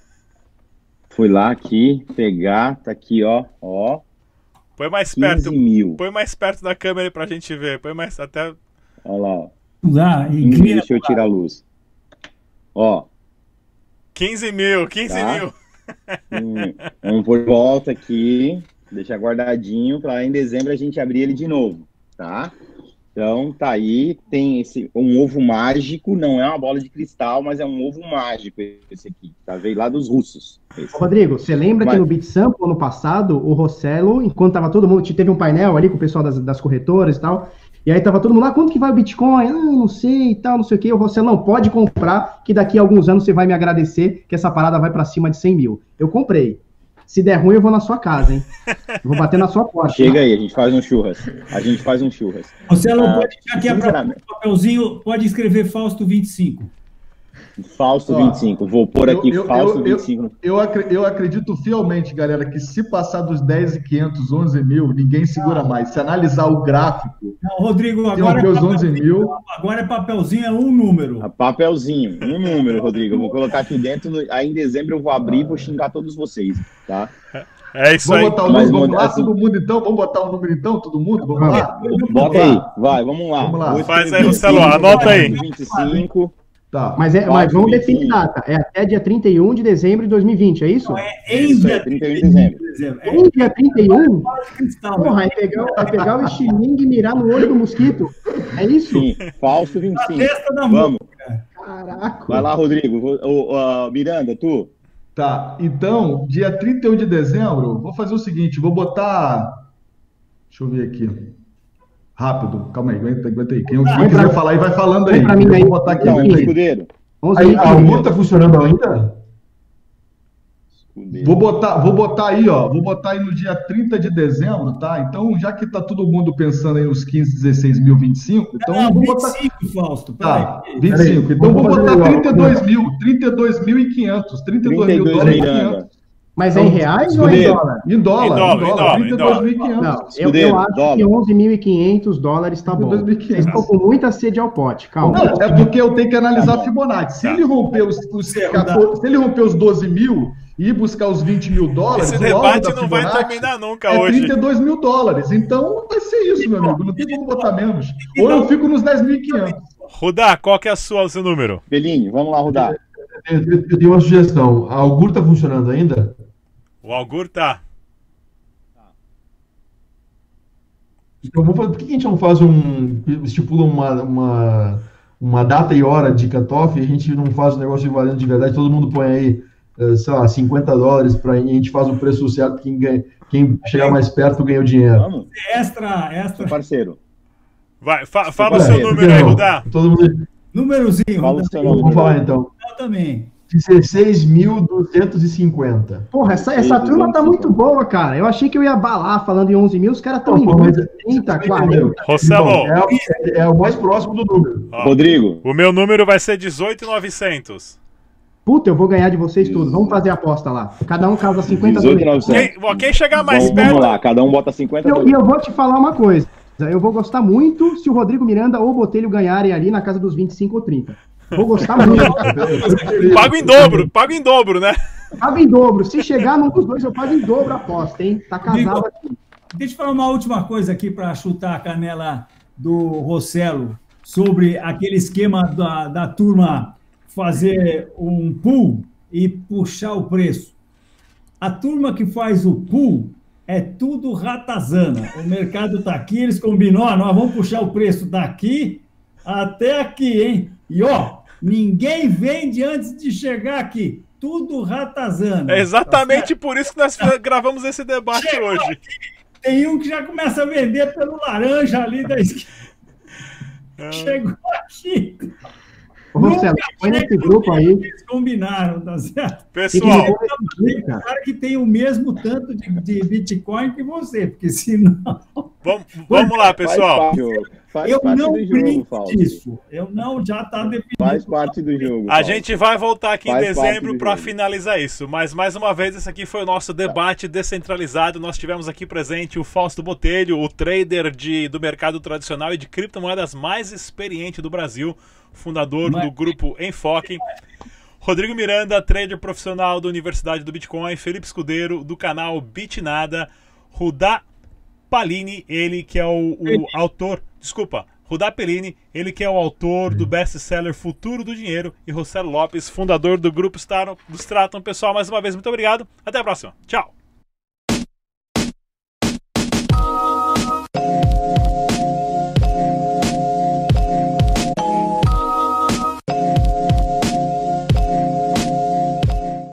Fui lá aqui, pegar, tá aqui, ó. Ó. Põe mais perto. mil. Põe mais perto da câmera aí pra gente ver. Põe mais até. Olha lá, ó. Dá, e quinze, cria- deixa eu tirar a luz. Ó. quinze mil, quinze Tá. mil. Hum, vamos por volta aqui. Deixa guardadinho para em dezembro a gente abrir ele de novo, tá? Então tá aí, tem esse um ovo mágico, não é uma bola de cristal, mas é um ovo mágico esse aqui, tá? Veio lá dos russos. Esse. Ô, Rodrigo, você lembra Mas- que no BitSample, ano passado, o Rossello, enquanto tava todo mundo, teve um painel ali com o pessoal das, das corretoras e tal, e aí tava todo mundo lá, quanto que vai o Bitcoin? Ah, não sei e tal, não sei o que. O Rossello, não, pode comprar, que daqui a alguns anos você vai me agradecer que essa parada vai para cima de cem mil. Eu comprei. Se der ruim, eu vou na sua casa, hein? Eu vou bater na sua porta. Chega aí, a gente faz um churras. A gente faz um churras. Você não Ah, pode deixar aqui a sinceramente. o papelzinho, pode escrever Fausto vinte e cinco. Fausto Ó, vinte e cinco. Vou pôr aqui eu- eu- Fausto eu- vinte e cinco. Eu, acre- eu acredito fielmente, galera, que se passar dos dez mil e quinhentos, onze mil, ninguém segura mais. Se analisar o gráfico, Não, Rodrigo, tem agora é, os onze papelzinho, mil. agora é papelzinho, é um número. A papelzinho, um número, Rodrigo. Eu vou colocar aqui dentro. no- Aí em dezembro eu vou abrir e vou xingar todos vocês, tá? É isso Vamos aí. botar o Mas, número, vamos lá, assim- todo mundo então? Vamos botar o número então, todo mundo? Vamos lá? Bota aí, vai, vamos lá. Vamos lá. Vou Faz escrever aí, Rossello, aqui, anota aí. vinte e cinco. Tá. Mas, é, mas Fausto vamos vinte e cinco. definir data. É até dia trinta e um de dezembro de dois mil e vinte, é isso? É em Isso aí, dia trinta e um de dezembro. É Um dia trinta e um? bola de cristal, né? Porra, é pegar, é pegar o estilingue e mirar no olho do mosquito. É isso? Sim, Fausto vinte e Na cinco. testa da Vamos, Caraca. vai lá, Rodrigo. Vou- ô, ó, Miranda, tu? Tá, então, dia trinta e um de dezembro, vou fazer o seguinte, vou botar. Deixa eu ver aqui. Rápido, calma aí, aguenta, aguenta aí. Quem, quem Põe quiser pra- falar aí, vai falando põe aí. pra mim Eu aí. vou botar aqui, Não, aguenta aí. escudeiro. Vamos Aí, aí, a Augur tá funcionando ainda? Escudeiro. Vou botar, vou botar aí, ó. Vou botar aí no dia trinta de dezembro, tá? Então, já que tá todo mundo pensando aí nos quinze, dezesseis mil, vinte e cinco, então Não, vou botar. vinte e cinco, Fausto. Tá, peraí. vinte e cinco. Peraí, Então vou vamos fazer botar igual. trinta e dois mil, trinta e dois mil e quinhentos, trinta e dois mil trinta e dois dólares e Miranda. quinhentos. Mas é em reais ou é em Escudeiro. dólar? Em dólar, Em em dólar, em dólar, dólar, trinta e dois mil e quinhentos. Não, eu, Escudeiro, eu acho dólar. que onze mil e quinhentos dólares tá bom. dois mil e quinhentos. Vocês estão com muita sede ao pote, calma. Não, é porque eu tenho que analisar Tá bom. Fibonacci. Se Tá. ele romper os, os quatorze, se ele romper os doze mil e ir buscar os vinte mil dólares, Esse o alvo debate da não vai Fibonacci terminar nunca é hoje. trinta e dois mil dólares. Então vai ser isso, meu amigo. Não tem como botar menos. Ou eu fico nos dez mil e quinhentos. Rudá, qual que é a sua, o seu número? Belinho, vamos lá, rodar. Eu, eu- eu tenho uma sugestão. A Augur tá funcionando ainda? O Augur tá. Então, vamos fazer, por que a gente não faz um, estipula uma, uma, uma data e hora de cutoff, e a gente não faz o negócio valendo de verdade, todo mundo põe aí, sei lá, cinquenta dólares, para a gente faz o preço certo, quem, ganha, quem chegar mais perto ganha o dinheiro. Vamos. Extra, extra. Sou parceiro. Vai, fa fala o seu número aí, Rudá. Todo mundo... Númerozinho. Fala o seu número. Vamos falar então. Eu também. dezesseis mil duzentos e cinquenta. Porra, essa, essa turma tá muito boa, cara. Eu achei que eu ia balar falando em onze mil, os caras estão em Pô, mas- trinta, quarenta. Rossello, É, o- é, é o mais próximo do número. ó, Rodrigo, o meu número vai ser dezoito mil e novecentos. Puta, eu vou ganhar de vocês tudo. Vamos fazer a aposta lá. Cada um causa cinquenta dezoito mil e dólares. novecentos. Quem, ó, quem chegar mais Vamos, perto... vamos lá, cada um bota cinquenta E eu, e dólares. eu vou te falar uma coisa. Eu vou gostar muito se o Rodrigo Miranda ou o Botelho ganharem ali na casa dos vinte e cinco ou trinta. Vou gostar muito. Pago em dobro, pago em dobro, né? Pago em dobro. Se chegar num dos dois, eu pago em dobro a aposta, hein? Tá casado aqui. Deixa eu falar uma última coisa aqui para chutar a canela do Rossello sobre aquele esquema da, da turma fazer um pool e puxar o preço. A turma que faz o pool é tudo ratazana. O mercado está aqui, eles combinam, ó, nós vamos puxar o preço daqui até aqui, hein? E ó, ninguém vende antes de chegar aqui. Tudo ratazana. É exatamente Tá por isso que nós gravamos esse debate Chegou hoje. aqui, tem um que já começa a vender pelo laranja ali da esquerda. Chegou aqui. Ô, Rossello, põe nesse grupo aí. Eles combinaram, tá certo? Pessoal, Tem um cara que tem o mesmo tanto de, de Bitcoin que você, porque senão. vamos, vamos lá, pessoal. Faz parte, faz Eu parte não do jogo, brinco Fausto. disso. Eu não, já está definido. Faz parte do jogo. A Fausto. gente vai voltar aqui em Faz parte dezembro do para jogo. finalizar isso. Mas mais uma vez, esse aqui foi o nosso debate descentralizado. Nós tivemos aqui presente o Fausto Botelho, o trader de, do mercado tradicional e de criptomoedas mais experiente do Brasil, fundador Mas- do grupo Enfoque. Rodrigo Miranda, trader profissional da Universidade do Bitcoin. Felipe Escudeiro, do canal Bitnada. Rudá Palini, ele que é o, o autor... Desculpa. Rudá Pellini, ele que é o autor do best-seller Futuro do Dinheiro, e Rossello Lopes, fundador do grupo Stratum. Pessoal, mais uma vez, muito obrigado. Até a próxima. Tchau.